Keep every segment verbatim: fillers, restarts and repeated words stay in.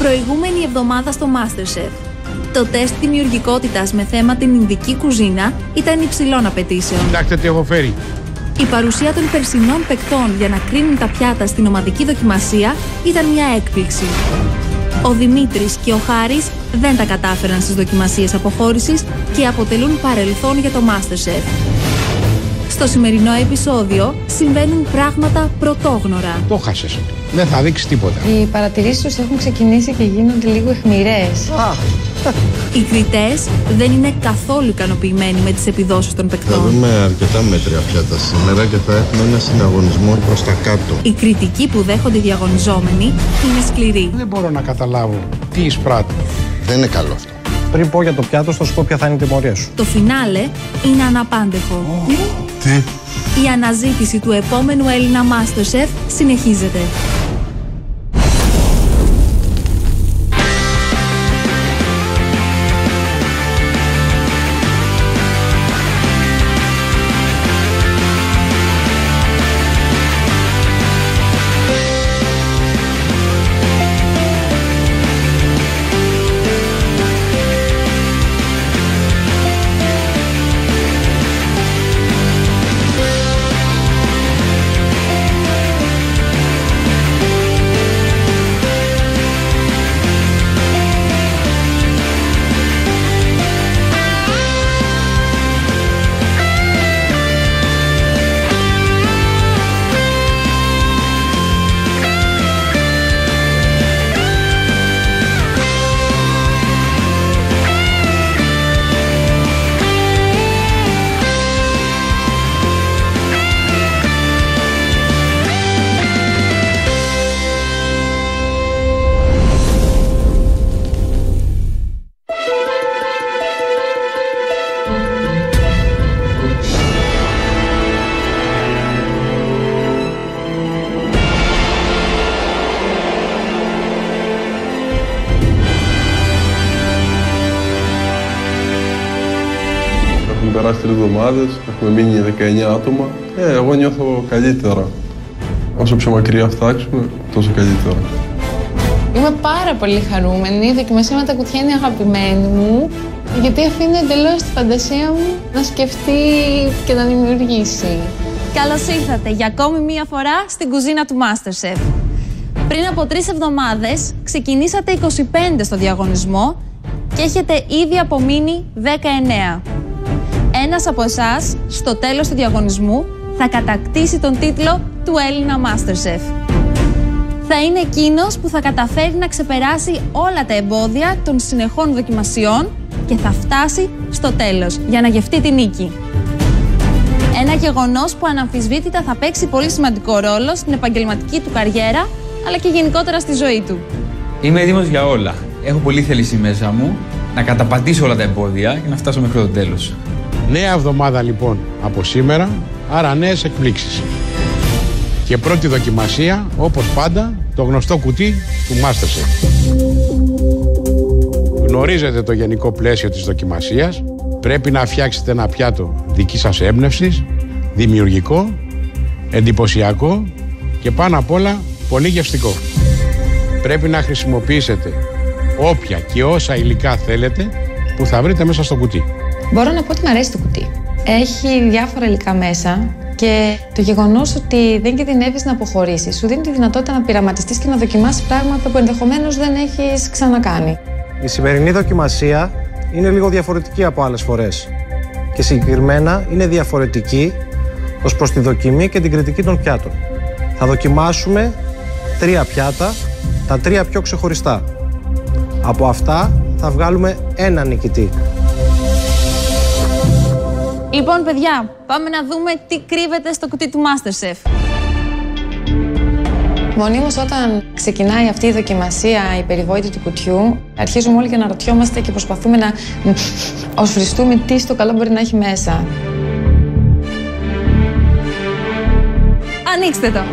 Προηγούμενη εβδομάδα στο MasterChef. Το τεστ δημιουργικότητας με θέμα την Ινδική κουζίνα ήταν υψηλών απαιτήσεων. Κοιτάξτε τι έχω φέρει. Η παρουσία των περσινών παικτών για να κρίνουν τα πιάτα στην ομαδική δοκιμασία ήταν μια έκπληξη. Ο Δημήτρης και ο Χάρης δεν τα κατάφεραν στις δοκιμασίες αποχώρησης και αποτελούν παρελθόν για το MasterChef. Στο σημερινό επεισόδιο συμβαίνουν πράγματα πρωτόγνωρα. Το χάσες. Δεν θα δείξει τίποτα. Οι παρατηρήσεις τους έχουν ξεκινήσει και γίνονται λίγο αιχμηρές. Α. Οι κριτές δεν είναι καθόλου ικανοποιημένοι με τις επιδόσεις των παικτών. Θα δούμε αρκετά μέτρια πιάτα σήμερα και θα έχουμε ένα συναγωνισμό προς τα κάτω. Η κριτική που δέχονται οι διαγωνιζόμενοι είναι σκληρή. Δεν μπορώ να καταλάβω τι εισπράττω. Δεν είναι καλό αυτό. Πριν πω για το πιάτο, θα σου πω ποια θα είναι η τιμωρία σου. Το φινάλε είναι αναπάντεχο. Oh. Τι? Η αναζήτηση του επόμενου Έλληνα MasterChef συνεχίζεται. Έχουν περάσει τρεις εβδομάδες, έχουμε μείνει δεκαεννιά άτομα. Ε, εγώ νιώθω καλύτερα. Όσο πιο μακριά φτάξουμε, τόσο καλύτερα. Είμαι πάρα πολύ χαρούμενη. Η δοκιμασία με τα κουτιά είναι αγαπημένη μου, γιατί αφήνει εντελώς τη φαντασία μου να σκεφτεί και να δημιουργήσει. Καλώς ήρθατε για ακόμη μία φορά στην κουζίνα του MasterChef. Πριν από τρεις εβδομάδες ξεκινήσατε είκοσι πέντε στο διαγωνισμό και έχετε ήδη απομείνει δεκαεννέα. Ένας από εσάς, στο τέλος του διαγωνισμού, θα κατακτήσει τον τίτλο του Έλληνα MasterChef. Θα είναι εκείνος που θα καταφέρει να ξεπεράσει όλα τα εμπόδια των συνεχών δοκιμασιών και θα φτάσει στο τέλος για να γευτεί τη νίκη. Ένα γεγονός που αναμφισβήτητα θα παίξει πολύ σημαντικό ρόλο στην επαγγελματική του καριέρα, αλλά και γενικότερα στη ζωή του. Είμαι έτοιμος για όλα. Έχω πολύ θέληση μέσα μου να καταπατήσω όλα τα εμπόδια και να φτάσω μέχρι το τέλος. Νέα εβδομάδα λοιπόν από σήμερα, άρα νέες εκπλήξεις. Και πρώτη δοκιμασία, όπως πάντα, το γνωστό κουτί του MasterChef. Γνωρίζετε το γενικό πλαίσιο της δοκιμασίας. Πρέπει να φτιάξετε ένα πιάτο δικής σας έμπνευσης, δημιουργικό, εντυπωσιακό και πάνω απ' όλα πολύ γευστικό. Πρέπει να χρησιμοποιήσετε όποια και όσα υλικά θέλετε που θα βρείτε μέσα στο κουτί. Μπορώ να πω ότι μου αρέσει το κουτί. Έχει διάφορα υλικά μέσα και το γεγονός ότι δεν κινδυνεύεις να αποχωρήσεις σου δίνει τη δυνατότητα να πειραματιστείς και να δοκιμάσεις πράγματα που ενδεχομένως δεν έχεις ξανακάνει. Η σημερινή δοκιμασία είναι λίγο διαφορετική από άλλες φορές και συγκεκριμένα είναι διαφορετική ως προς τη δοκιμή και την κριτική των πιάτων. Θα δοκιμάσουμε τρία πιάτα, τα τρία πιο ξεχωριστά. Από αυτά θα βγάλουμε ένα νικητή. Λοιπόν, παιδιά, πάμε να δούμε τι κρύβεται στο κουτί του MasterChef. Μονίμως όταν ξεκινάει αυτή η δοκιμασία, η περιβόητη του κουτιού, αρχίζουμε όλοι και να ρωτιόμαστε και προσπαθούμε να οσφριστούμε τι στο καλό μπορεί να έχει μέσα. Ανοίξτε το!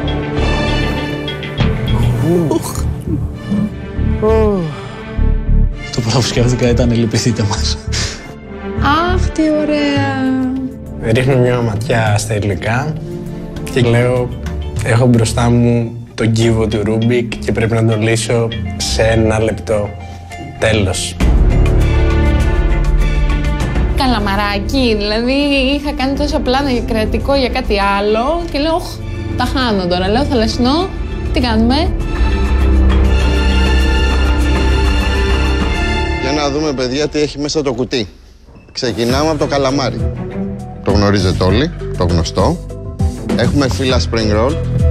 Το πρώτο που σκέφτηκα ήταν λυπηθείτε μας. Αχ, τι ωραία! Ρίχνω μια ματιά στα υλικά και λέω έχω μπροστά μου τον κύβο του Ρούμπικ και πρέπει να τον λύσω σε ένα λεπτό. Τέλος. Καλαμαράκι, δηλαδή είχα κάνει τόσα πλάνα για κρεατικό για κάτι άλλο και λέω, οχ, τα χάνω τώρα. Λέω, θαλασσινό, τι κάνουμε? Για να δούμε, παιδιά, τι έχει μέσα το κουτί. Ξεκινάμε από το καλαμάρι. Το γνωρίζετε όλοι, το γνωστό. Έχουμε φύλλα spring roll.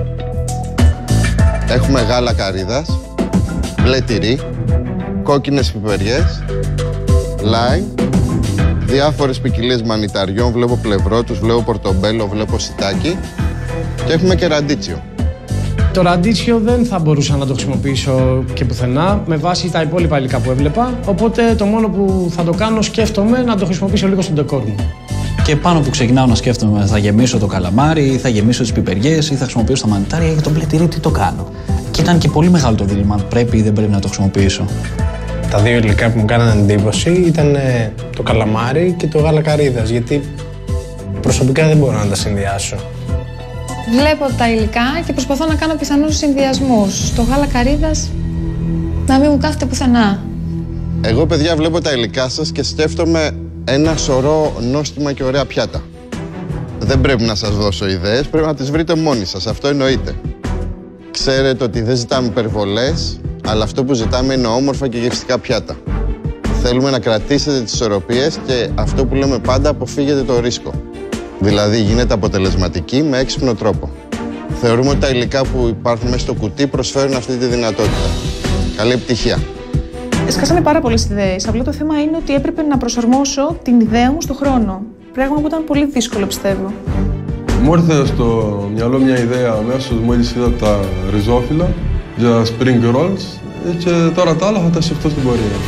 Έχουμε γάλα καρύδας, μπλε τυρί, κόκκινες πιπεριές, lime, διάφορες ποικιλίες μανιταριών, βλέπω πλευρότους, βλέπω πορτομπέλο, βλέπω σιτάκι και έχουμε και ραντίτσιο. Το ραντίτσιο δεν θα μπορούσα να το χρησιμοποιήσω και πουθενά με βάση τα υπόλοιπα υλικά που έβλεπα, οπότε το μόνο που θα το κάνω σκέφτομαι να το χρησιμοποιήσω λίγο στον ντεκόρ μου. Και πάνω που ξεκινάω να σκέφτομαι θα γεμίσω το καλαμάρι, ή θα γεμίσω τις πιπεριές ή θα χρησιμοποιήσω τα μανιτάρια, για το μπλε τυρί τι το κάνω. Και ήταν και πολύ μεγάλο το δίλημμα, πρέπει ή δεν πρέπει να το χρησιμοποιήσω. Τα δύο υλικά που μου κάνανε εντύπωση ήταν το καλαμάρι και το γάλα καρύδας, γιατί προσωπικά δεν μπορώ να τα συνδυάσω. Βλέπω τα υλικά και προσπαθώ να κάνω πιθανούς συνδυασμούς. Το γάλα καρύδας να μην μου κάθεται πουθενά. Εγώ, παιδιά, βλέπω τα υλικά σας και σκέφτομαι ένα σωρό νόστιμα και ωραία πιάτα. Δεν πρέπει να σας δώσω ιδέες, πρέπει να τις βρείτε μόνοι σας, αυτό εννοείται. Ξέρετε ότι δεν ζητάμε υπερβολές, αλλά αυτό που ζητάμε είναι όμορφα και γευστικά πιάτα. Θέλουμε να κρατήσετε τις ισορροπίες και αυτό που λέμε πάντα, αποφύγετε το ρίσκο. Δηλαδή, γίνετε αποτελεσματικοί με έξυπνο τρόπο. Θεωρούμε ότι τα υλικά που υπάρχουν μέσα στο κουτί προσφέρουν αυτή τη δυνατότητα. Καλή επιτυχία. Σκάσανε πάρα πολλές ιδέες. Απλά το θέμα είναι ότι έπρεπε να προσαρμόσω την ιδέα μου στον χρόνο. Πράγμα που ήταν πολύ δύσκολο, πιστεύω. Μου ήρθε στο μυαλό μια ιδέα αμέσως μόλις είδα τα ριζόφυλλα για spring rolls και τώρα τα άλλα θα τα σκεφτώ στην πορεία.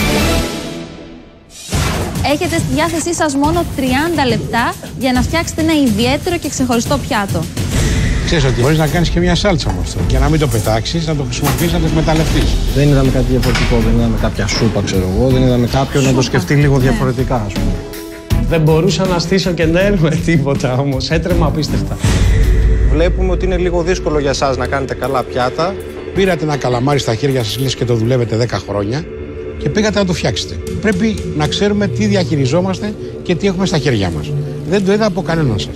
Έχετε στη διάθεσή σας μόνο τριάντα λεπτά για να φτιάξετε ένα ιδιαίτερο και ξεχωριστό πιάτο. Ξέρεις ότι μπορείς να κάνεις και μια σάλτσα με αυτό και να μην το πετάξεις, να το χρησιμοποιήσεις, να το εκμεταλλευτείς. Δεν είδαμε κάτι διαφορετικό, δεν είδαμε κάποια σούπα, ξέρω εγώ, δεν είδαμε κάποιον να το σκεφτεί λίγο διαφορετικά, ας πούμε. Δεν μπορούσα να στήσω και νέλ με τίποτα όμως, έτρεμα απίστευτα. Βλέπουμε ότι είναι λίγο δύσκολο για εσάς να κάνετε καλά πιάτα. Πήρατε ένα καλαμάρι στα χέρια σας, λες και το δουλεύετε δέκα χρόνια και πήγατε να το φτιάξετε. Πρέπει να ξέρουμε τι διαχειριζόμαστε και τι έχουμε στα χέρια μας. Δεν το είδα από κανέναν σας.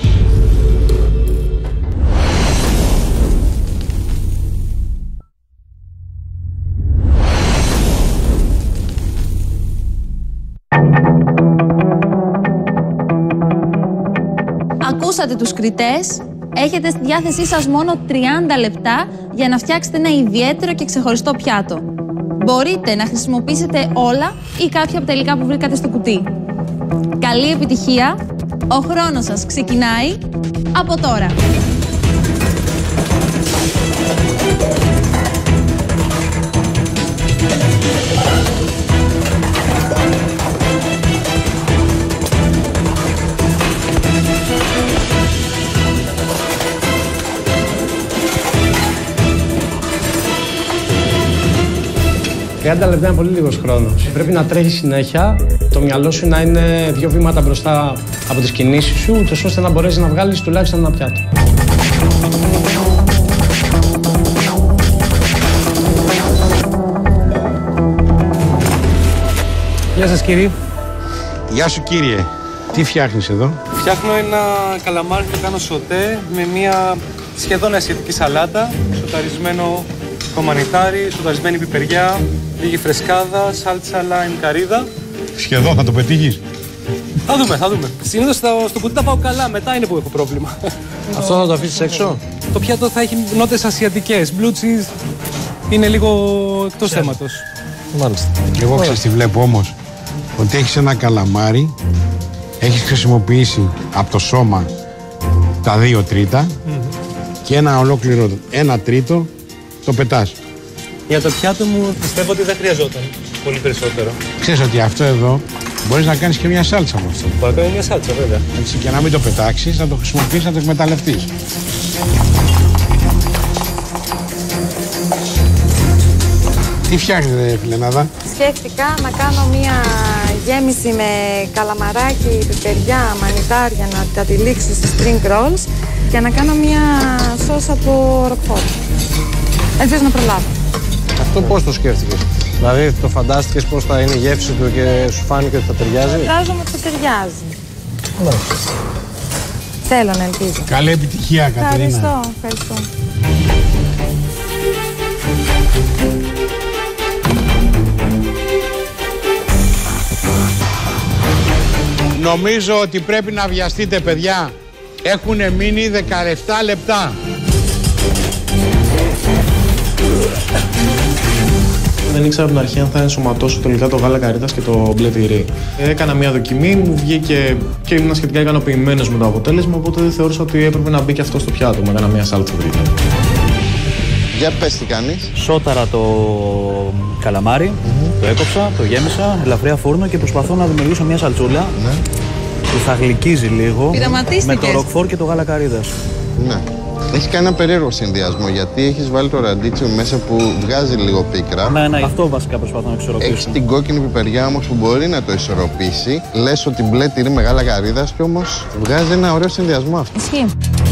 Ακούσατε τους κριτές. Έχετε στη διάθεσή σας μόνο τριάντα λεπτά για να φτιάξετε ένα ιδιαίτερο και ξεχωριστό πιάτο. Μπορείτε να χρησιμοποιήσετε όλα ή κάποια από τα υλικά που βρήκατε στο κουτί. Καλή επιτυχία! Ο χρόνος σας ξεκινάει από τώρα. τριάντα λεπτά είναι πολύ λίγος χρόνος. Πρέπει να τρέχει συνέχεια, το μυαλό σου να είναι δύο βήματα μπροστά από τις κινήσεις σου, ούτως ώστε να μπορέσεις να βγάλεις τουλάχιστον ένα πιάτο. Γεια σας, κύριε. Γεια σου, κύριε. Τι φτιάχνεις εδώ? Φτιάχνω ένα καλαμάρι που το κάνω σοτέ με μια σχεδόν ασιατική σαλάτα, σοταρισμένο κομμανιτάρι, σοταρισμένη πιπεριά, λίγη φρεσκάδα, σάλτσα, λάιμ, καρύδα. Σχεδόν θα το πετύχεις. Θα δούμε, θα δούμε. Συνήθως στο κουτί τα πάω καλά, μετά είναι που έχω πρόβλημα. Αυτό θα το αφήσεις έξω? Το πιάτο θα έχει νότες ασιατικές. Blue cheese είναι λίγο εκτός θέματος. Μάλιστα. Εγώ ξέρεις τι βλέπω όμως? Ότι έχεις ένα καλαμάρι, έχεις χρησιμοποιήσει από το σώμα τα δύο τρίτα mm-hmm. και ένα ολόκληρο, ένα τρίτο το πετάς. Για το πιάτο μου πιστεύω ότι δεν χρειαζόταν πολύ περισσότερο. Ξέρεις ότι αυτό εδώ μπορείς να κάνεις και μια σάλτσα με αυτό. Μπορώ να κάνω μια σάλτσα, βέβαια. Έτσι, και να μην το πετάξεις, να το χρησιμοποιήσεις, να το εκμεταλλευτείς. Τι φτιάχνετε, Φιλενάδα? Σκέφτηκα να κάνω μια γέμιση με καλαμαράκι, πιπεριά, μανιτάρια, να τα τυλίξω στις spring rolls και να κάνω μια σως από ροκφόρ. Ελπίζω να προλάβω. Αυτό πώς το σκέφτηκες? Δηλαδή το φαντάστηκες πώς θα είναι η γεύση του και σου φάνηκε ότι θα ταιριάζει? Φαντάζομαι ότι θα ταιριάζει. Ναι. Θέλω να ελπίζω. Καλή επιτυχία, Κατερίνα. Ευχαριστώ, ευχαριστώ. Νομίζω ότι πρέπει να βιαστείτε, παιδιά. Έχουν μείνει δεκαεπτά λεπτά. Δεν ήξερα από την αρχή αν θα ενσωματώσω τελικά το γάλα καρύδας και το μπλε τυρί. Έκανα μια δοκιμή, μου βγήκε και ήμουν σχετικά ικανοποιημένος με το αποτέλεσμα, οπότε δεν θεώρησα ότι έπρεπε να μπει και αυτό στο πιάτο. Μου έκανα μια σάλτσα δίπλα. Για πες τι κάνεις. Σόταρα το καλαμάρι, mm-hmm. το έκοψα, το γέμισα, ελαφριά φούρνο και προσπαθώ να δημιουργήσω μια σαλτσούλα mm-hmm. που θα γλυκίζει λίγο με το ροκφόρ και το γάλα καρύδας. Ναι. Έχει κάνει ένα περίεργο συνδυασμό γιατί έχεις βάλει το ραντίτσιο μέσα που βγάζει λίγο πίκρα. Ναι, ναι, αυτό βασικά προσπαθώ να εξορροπήσω. Έχεις την κόκκινη πιπεριά όμως που μπορεί να το ισορροπήσει. Λες ότι μπλε τυρί με γάλα καρύδας και όμως βγάζει ένα ωραίο συνδυασμό αυτό. Ισχύει.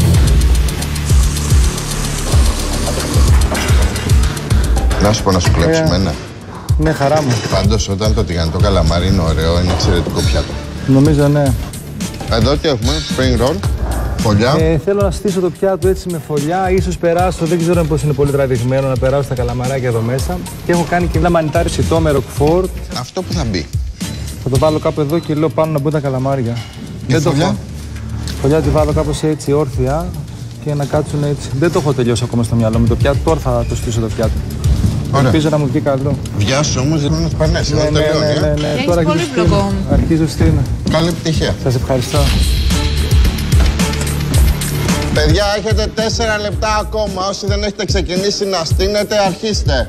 Να σου πω να σου κλέψει ε, μένα. Ναι, χαρά μου. Πάντως όταν το τηγανιτό καλαμάρι είναι ωραίο, είναι εξαιρετικό πιάτο. Νομίζω ναι. Εδώ τι έχουμε, spring roll, φωλιά. Ε, θέλω να στήσω το πιάτο έτσι με φωλιά, ίσως περάσω, δεν ξέρω πώς είναι πολύ τραβηγμένο να περάσω τα καλαμαράκια εδώ μέσα. Και έχω κάνει και ένα μανιτάρι σιτό με ροκφόρ. Αυτό που θα μπει. Θα το βάλω κάπου εδώ και λέω πάνω να μπουν τα καλαμάρια. Και δεν φωλιά. Το φωλιά τη βάλω κάπως έτσι όρθια και να κάτσουν έτσι. Δεν το έχω τελειώσει ακόμα στο μυαλό μου το πιάτο, τώρα θα το στήσω το πιάτο. Ωραία. Ελπίζω να μου βγει καλό. Βιάσου όμως, δεν είναι σπανές. Ναι, ναι, ναι, ναι, ναι. Έχεις Τώρα πολύ πλοκό. Αρχίζω στην. Καλή επιτυχία. Σας ευχαριστώ. Παιδιά, έχετε τέσσερα λεπτά ακόμα. Όσοι δεν έχετε ξεκινήσει να στείνετε, αρχίστε.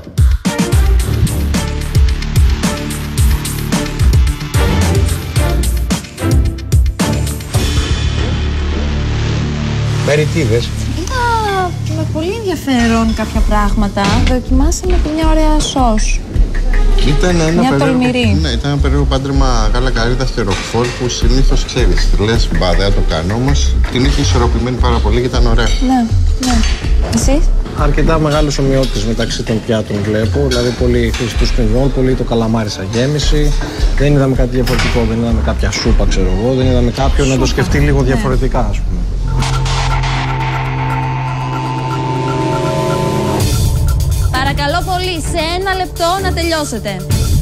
Μέρη, τι είδες? Είδα με πολύ ενδιαφέρον κάποια πράγματα. Δοκιμάσαμε και μια ωραία σως. Ήταν ένα μια περίεργο, τολμηρή. Ναι, ήταν ένα περίεργο πάντρεμα γάλα καρύδας και ροκφόρ που συνήθως ξέρεις. Λες, μπα, δεν το κάνω, όμως την είχε ισορροπημένη πάρα πολύ και ήταν ωραία. Ναι, ναι. Εσείς? Αρκετά μεγάλες ομοιότητες μεταξύ των πιάτων βλέπω. Δηλαδή, πολύ χρήση του σπινδών, πολύ το καλαμάρι σαν γέμιση. Δεν είδαμε κάτι διαφορετικό, δεν είδαμε κάποια σούπα, ξέρω εγώ. Δεν είδαμε κάποιον να το σκεφτεί λίγο ναι. διαφορετικά, ας πούμε. Παρακαλώ πολύ, σε ένα λεπτό να τελειώσετε.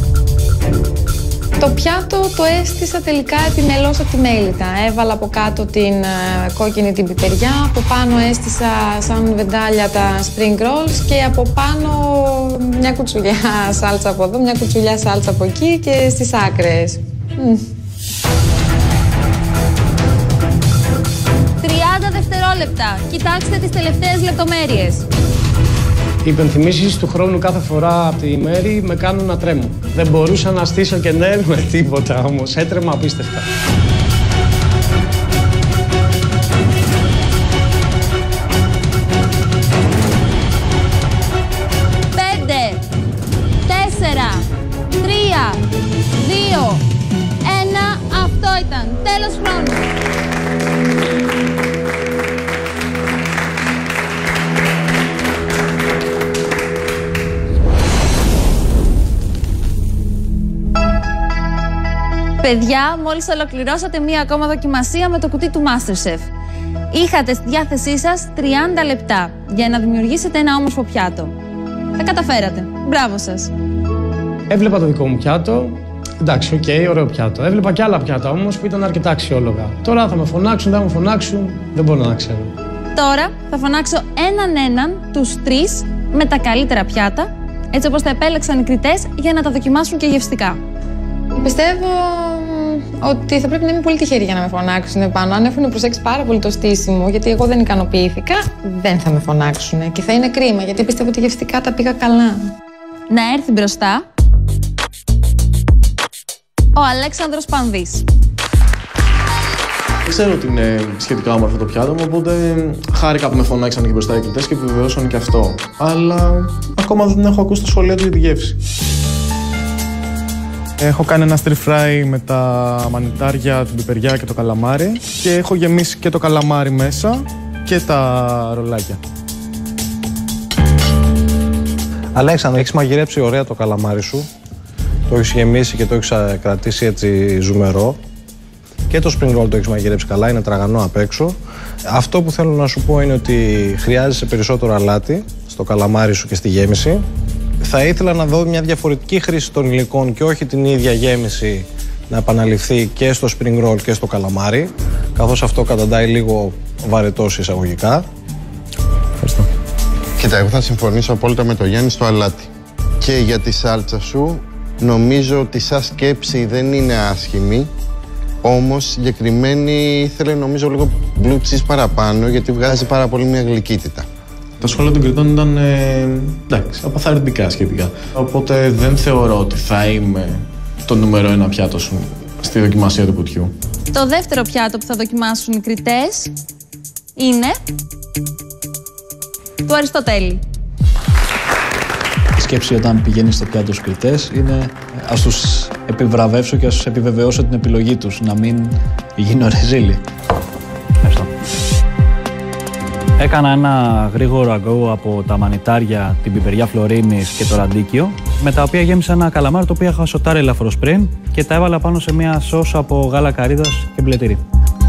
Το πιάτο το έστησα τελικά επιμελώς από τη μέλιτα. Έβαλα από κάτω την uh, κόκκινη την πιπεριά, από πάνω έστησα σαν βεντάλια τα spring rolls και από πάνω μια κουτσουλιά σάλτσα από εδώ, μια κουτσουλιά σάλτσα από εκεί και στις άκρες. Mm. τριάντα δευτερόλεπτα. Κοιτάξτε τις τελευταίες λεπτομέρειες. Οι υπενθυμίσεις του χρόνου κάθε φορά από τη μέρη με κάνουν να τρέμω. Δεν μπορούσα να στήσω και ναι με τίποτα όμως. Έτρεμα απίστευτα. Πέντε, τέσσερα, τρία, δύο, ένα. Αυτό ήταν. Τέλος χρόνου. Παιδιά, μόλις ολοκληρώσατε μία ακόμα δοκιμασία με το κουτί του MasterChef. Είχατε στη διάθεσή σας τριάντα λεπτά για να δημιουργήσετε ένα όμορφο πιάτο. Τα καταφέρατε. Μπράβο σας. Έβλεπα το δικό μου πιάτο. Εντάξει, οκ, okay, ωραίο πιάτο. Έβλεπα και άλλα πιάτα όμως που ήταν αρκετά αξιόλογα. Τώρα θα με φωνάξουν, δεν θα με φωνάξουν, δεν μπορώ να ξέρω. Τώρα θα φωνάξω έναν έναν τους τρεις με τα καλύτερα πιάτα, έτσι όπως τα επέλεξαν οι κριτές για να τα δοκιμάσουν και γευστικά. Πιστεύω ότι θα πρέπει να είμαι πολύ τυχερή για να με φωνάξουν πάνω. Αν έχουν προσέξει πάρα πολύ το στήσιμο, γιατί εγώ δεν ικανοποιήθηκα, δεν θα με φωνάξουν. Και θα είναι κρίμα, γιατί πιστεύω ότι γευστικά τα πήγα καλά. Να έρθει μπροστά ο Αλέξανδρος Πανδής. Ξέρω ότι είναι σχετικά όμορφο το πιάτο μου, οπότε χάρηκα που με φωνάξαν και μπροστά οι κριτές και επιβεβαιώσαν και αυτό. Αλλά ακόμα δεν έχω ακούσει τα σχόλια του για τη γεύση. Έχω κάνει ένα stir fry με τα μανιτάρια, την πιπεριά και το καλαμάρι και έχω γεμίσει και το καλαμάρι μέσα και τα ρολάκια. Αλέξανδρο, έχεις μαγειρέψει ωραία το καλαμάρι σου. Το έχεις γεμίσει και το έχεις κρατήσει έτσι ζουμερό. Και το spring roll το έχεις μαγειρέψει καλά, είναι τραγανό απ' έξω. Αυτό που θέλω να σου πω είναι ότι χρειάζεσαι περισσότερο αλάτι στο καλαμάρι σου και στη γέμιση. Θα ήθελα να δω μια διαφορετική χρήση των υλικών και όχι την ίδια γέμιση να επαναληφθεί και στο spring roll και στο καλαμάρι, καθώς αυτό καταντάει λίγο βαρετό εισαγωγικά. Ευχαριστώ. Κοίτα, εγώ θα συμφωνήσω απόλυτα με το Γιάννη στο αλάτι. Και για τη σάλτσα σου, νομίζω ότι σαν σκέψη δεν είναι άσχημη. Όμως συγκεκριμένη ήθελε νομίζω λίγο blue cheese παραπάνω, γιατί βγάζει πάρα πολύ μια γλυκύτητα. Τα σχόλια των κριτών ήταν ε, εντάξει, απαθαρρυντικά σχετικά. Οπότε δεν θεωρώ ότι θα είμαι το νούμερο ένα πιάτο σου στη δοκιμασία του κουτιού. Το δεύτερο πιάτο που θα δοκιμάσουν οι κριτές είναι του Αριστοτέλη. Η σκέψη όταν πηγαίνει στο πιάτο στους κριτές είναι ας τους επιβραβεύσω και ας τους επιβεβαιώσω την επιλογή τους, να μην γίνω ρεζίλι. Ευχαριστώ. Έκανα ένα γρήγορο αγκό από τα μανιτάρια, την πιπεριά φλωρίνης και το ραντίκιο, με τα οποία γέμισα ένα καλαμάρι το οποίο είχα σοτάρει ελαφρώς πριν και τα έβαλα πάνω σε μια σως από γάλα καρύδας και μπλε τυρί.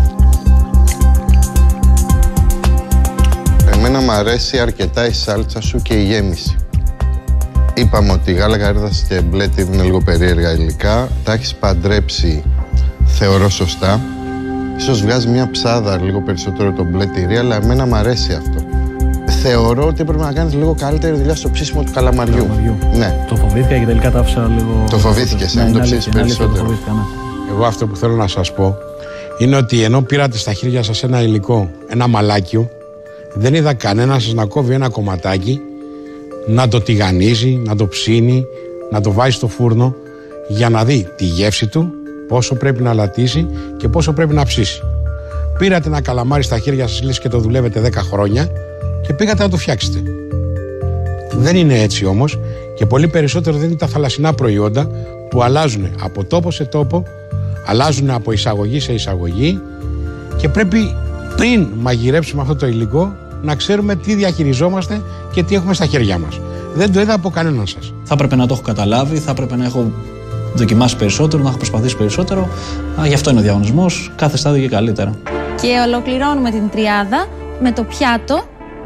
Εμένα μου αρέσει αρκετά η σάλτσα σου και η γέμιση. Είπαμε ότι γάλα καρύδας και μπλε τυρί είναι λίγο περίεργα υλικά. Τα έχεις παντρέψει, θεωρώ σωστά. Ίσως βγάζει μια ψάδα λίγο περισσότερο το μπλε τυρί, αλλά εμένα μου αρέσει αυτό. Θεωρώ ότι έπρεπε να κάνεις λίγο καλύτερη δουλειά στο ψήσιμο του καλαμαριού. καλαμαριού. Ναι. Το φοβήθηκα και τελικά τα άφησα λίγο... Το φοβήθηκες, αν ναι, το ψήσεις περισσότερο. Το φοβήθηκα, ναι. Εγώ αυτό που θέλω να σας πω είναι ότι ενώ πήρατε στα χέρια σας ένα υλικό, ένα μαλάκιο, δεν είδα κανένα σας να κόβει ένα κομματάκι, να το τηγανίζει, να το ψήνει, να το βάζει στο φούρνο για να δει τη γεύση του, πόσο πρέπει να λατήσει και πόσο πρέπει να ψήσει. Πήρατε ένα καλαμάρι στα χέρια σας, λες και το δουλεύετε δέκα χρόνια και πήγατε να το φτιάξετε. Δεν είναι έτσι όμως, και πολύ περισσότερο δεν είναι τα θαλασσινά προϊόντα που αλλάζουν από τόπο σε τόπο, αλλάζουν από εισαγωγή σε εισαγωγή και πρέπει πριν μαγειρέψουμε αυτό το υλικό να ξέρουμε τι διαχειριζόμαστε και τι έχουμε στα χέρια μας. Δεν το είδα από κανέναν σας. Θα έπρεπε να το έχω καταλάβει, θα έπρεπε να έχω δοκιμάσει περισσότερο, να έχω προσπαθήσει περισσότερο. Α, γι' αυτό είναι ο διαγωνισμός, κάθε στάδιο και καλύτερα. Και ολοκληρώνουμε την τριάδα με το πιάτο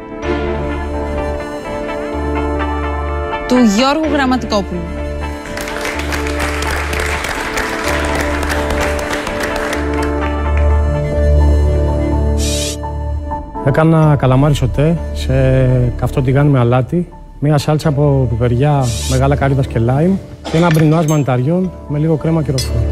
του Γιώργου Γραμματικόπουλου. Έκανα καλαμάρι σοτέ σε καυτό τηγάνι με αλάτι, μία σάλτσα από πιπεριά, μεγάλα καρύδας και λάιμ και ένα μπρινουάζ μανιταριών με λίγο κρέμα και ροκφόρ.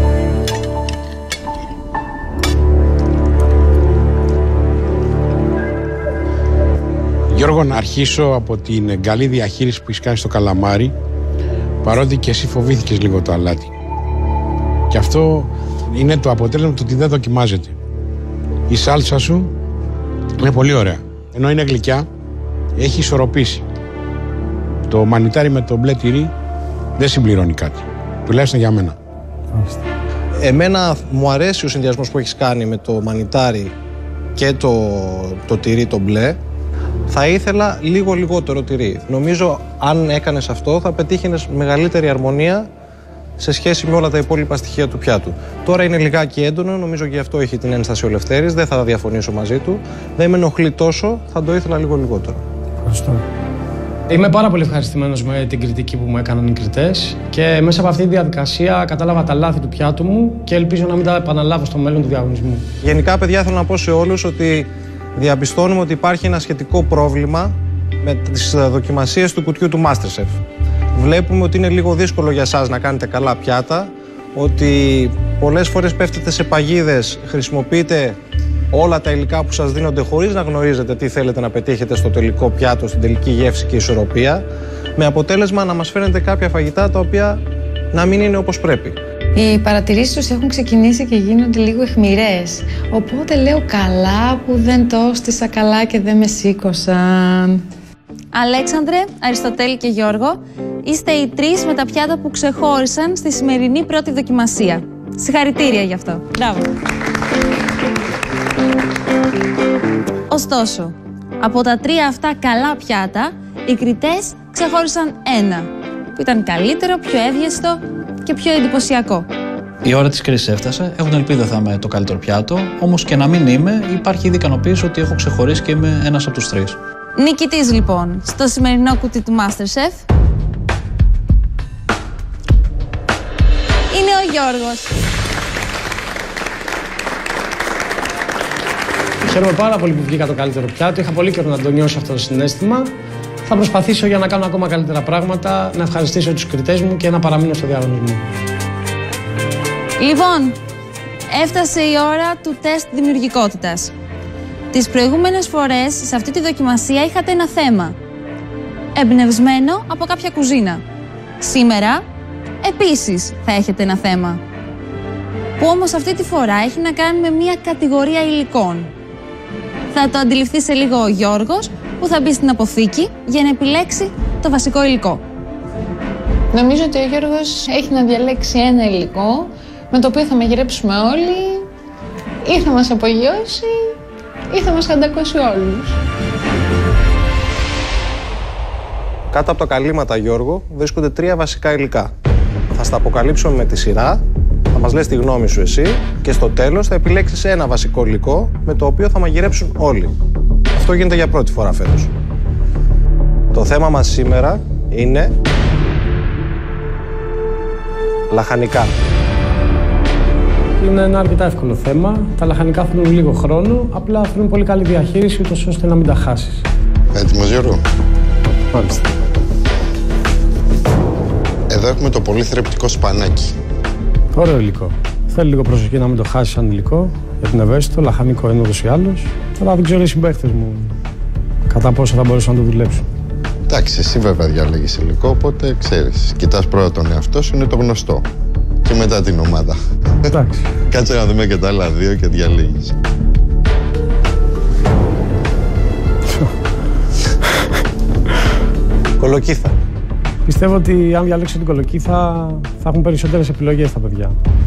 Γιώργο, να αρχίσω από την καλή διαχείριση που έχεις κάνει στο καλαμάρι, παρότι και εσύ φοβήθηκες λίγο το αλάτι. Και αυτό είναι το αποτέλεσμα του ότι δεν δοκιμάζεται. Η σάλτσα σου είναι πολύ ωραία. Ενώ είναι γλυκιά, έχει ισορροπήσει. Το μανιτάρι με το μπλε τυρί δεν συμπληρώνει κάτι. Τουλάχιστον για μένα. Εμένα μου αρέσει ο συνδυασμός που έχεις κάνει με το μανιτάρι και το, το τυρί το μπλε. Θα ήθελα λίγο λιγότερο τυρί. Νομίζω αν έκανες αυτό θα πετύχαινες μεγαλύτερη αρμονία σε σχέση με όλα τα υπόλοιπα στοιχεία του πιάτου. Τώρα είναι λιγάκι έντονο, νομίζω και γι' αυτό έχει την ένσταση ο Λευτέρης, δεν θα διαφωνήσω μαζί του. Δεν με ενοχλεί τόσο, θα το ήθελα λίγο λιγότερο. Ευχαριστώ. Είμαι πάρα πολύ ευχαριστημένος με την κριτική που μου έκαναν οι κριτές και μέσα από αυτή τη διαδικασία κατάλαβα τα λάθη του πιάτου μου και ελπίζω να μην τα επαναλάβω στο μέλλον του διαγωνισμού. Γενικά, παιδιά, θέλω να πω σε όλους ότι διαπιστώνουμε ότι υπάρχει ένα σχετικό πρόβλημα με τις δοκιμασίες του κουτιού του MasterChef. Βλέπουμε ότι είναι λίγο δύσκολο για εσάς να κάνετε καλά πιάτα, ότι πολλές φορές πέφτετε σε παγίδες, χρησιμοποιείτε όλα τα υλικά που σας δίνονται χωρίς να γνωρίζετε τι θέλετε να πετύχετε στο τελικό πιάτο, στην τελική γεύση και ισορροπία, με αποτέλεσμα να μας φέρνετε κάποια φαγητά τα οποία να μην είναι όπως πρέπει. Οι παρατηρήσεις τους έχουν ξεκινήσει και γίνονται λίγο αιχμηρές. Οπότε λέω καλά που δεν το έστησα καλά και δεν με σήκωσαν. Αλέξανδρε, Αριστοτέλη και Γιώργο, είστε οι τρεις με τα πιάτα που ξεχώρισαν στη σημερινή πρώτη δοκιμασία. Συγχαρητήρια γι' αυτό. Μπράβο. Ωστόσο, Από τα τρία αυτά καλά πιάτα, οι κριτές ξεχώρισαν ένα, που ήταν καλύτερο, πιο εύγεστο και πιο εντυπωσιακό. Η ώρα της κρίσης έφτασε. Έχω την ελπίδα θα είμαι το καλύτερο πιάτο. Όμως και να μην είμαι, υπάρχει ήδη ικανοποίηση ότι έχω ξεχωρίσει και είμαι ένας από τους τρεις. Νικητής λοιπόν στο σημερινό κουτί του MasterChef είναι ο Γιώργος. Χαίρομαι πάρα πολύ που βγήκα το καλύτερο πιάτο. Είχα πολύ καιρό να το νιώσω αυτό το συναίσθημα. Θα προσπαθήσω για να κάνω ακόμα καλύτερα πράγματα, να ευχαριστήσω τους κριτές μου και να παραμείνω στο διαγωνισμό. Λοιπόν, έφτασε η ώρα του τεστ δημιουργικότητας. Τις προηγούμενες φορές σε αυτή τη δοκιμασία είχατε ένα θέμα, εμπνευσμένο από κάποια κουζίνα. Σήμερα, επίσης, θα έχετε ένα θέμα, που όμως αυτή τη φορά έχει να κάνει με μια κατηγορία υλικών. Θα το αντιληφθεί σε λίγο ο Γιώργος, που θα μπει στην αποθήκη για να επιλέξει το βασικό υλικό. Νομίζω ότι ο Γιώργος έχει να διαλέξει ένα υλικό με το οποίο θα μαγειρέψουμε όλοι, ή θα μας απογειώσει, ή θα μας χαντακώσει όλους. Κάτω από τα καλύματα, Γιώργο, βρίσκονται τρία βασικά υλικά. Θα στα αποκαλύψουμε με τη σειρά, θα μας λες τη γνώμη σου εσύ και στο τέλος θα επιλέξεις ένα βασικό υλικό με το οποίο θα μαγειρέψουν όλοι. Αυτό γίνεται για πρώτη φορά φέτος. Το θέμα μας σήμερα είναι λαχανικά. Είναι ένα αρκετά εύκολο θέμα. Τα λαχανικά θέλουν λίγο χρόνο, απλά θέλουν πολύ καλή διαχείριση, ούτως ώστε να μην τα χάσεις. Έτοιμος, Γιώργο? Μάλιστα. Εδώ έχουμε το πολύ θρεπτικό σπανάκι. Ωραίο υλικό. Θέλει λίγο προσοχή να μην το χάσεις σαν υλικό, γιατί είναι ευαίσθητο, λαχανικό είναι ούτως ή άλλως. Αλλά δεν ξέρω οι συμπαίχτες μου κατά πόσο θα μπορούσαν να το δουλέψουν. Εντάξει, εσύ βέβαια διάλεγεις υλικό, οπότε ξέρεις. Κοιτάς πρώτα τον εαυτό σου, είναι το γνωστό. Και μετά την ομάδα. Εντάξει. Κάτσε να δούμε και τα άλλα δύο και διαλέγεις. Κολοκύθα. Πιστεύω ότι αν διαλέξω την κολοκύθα θα έχουν περισσότερες επιλογές τα παιδιά.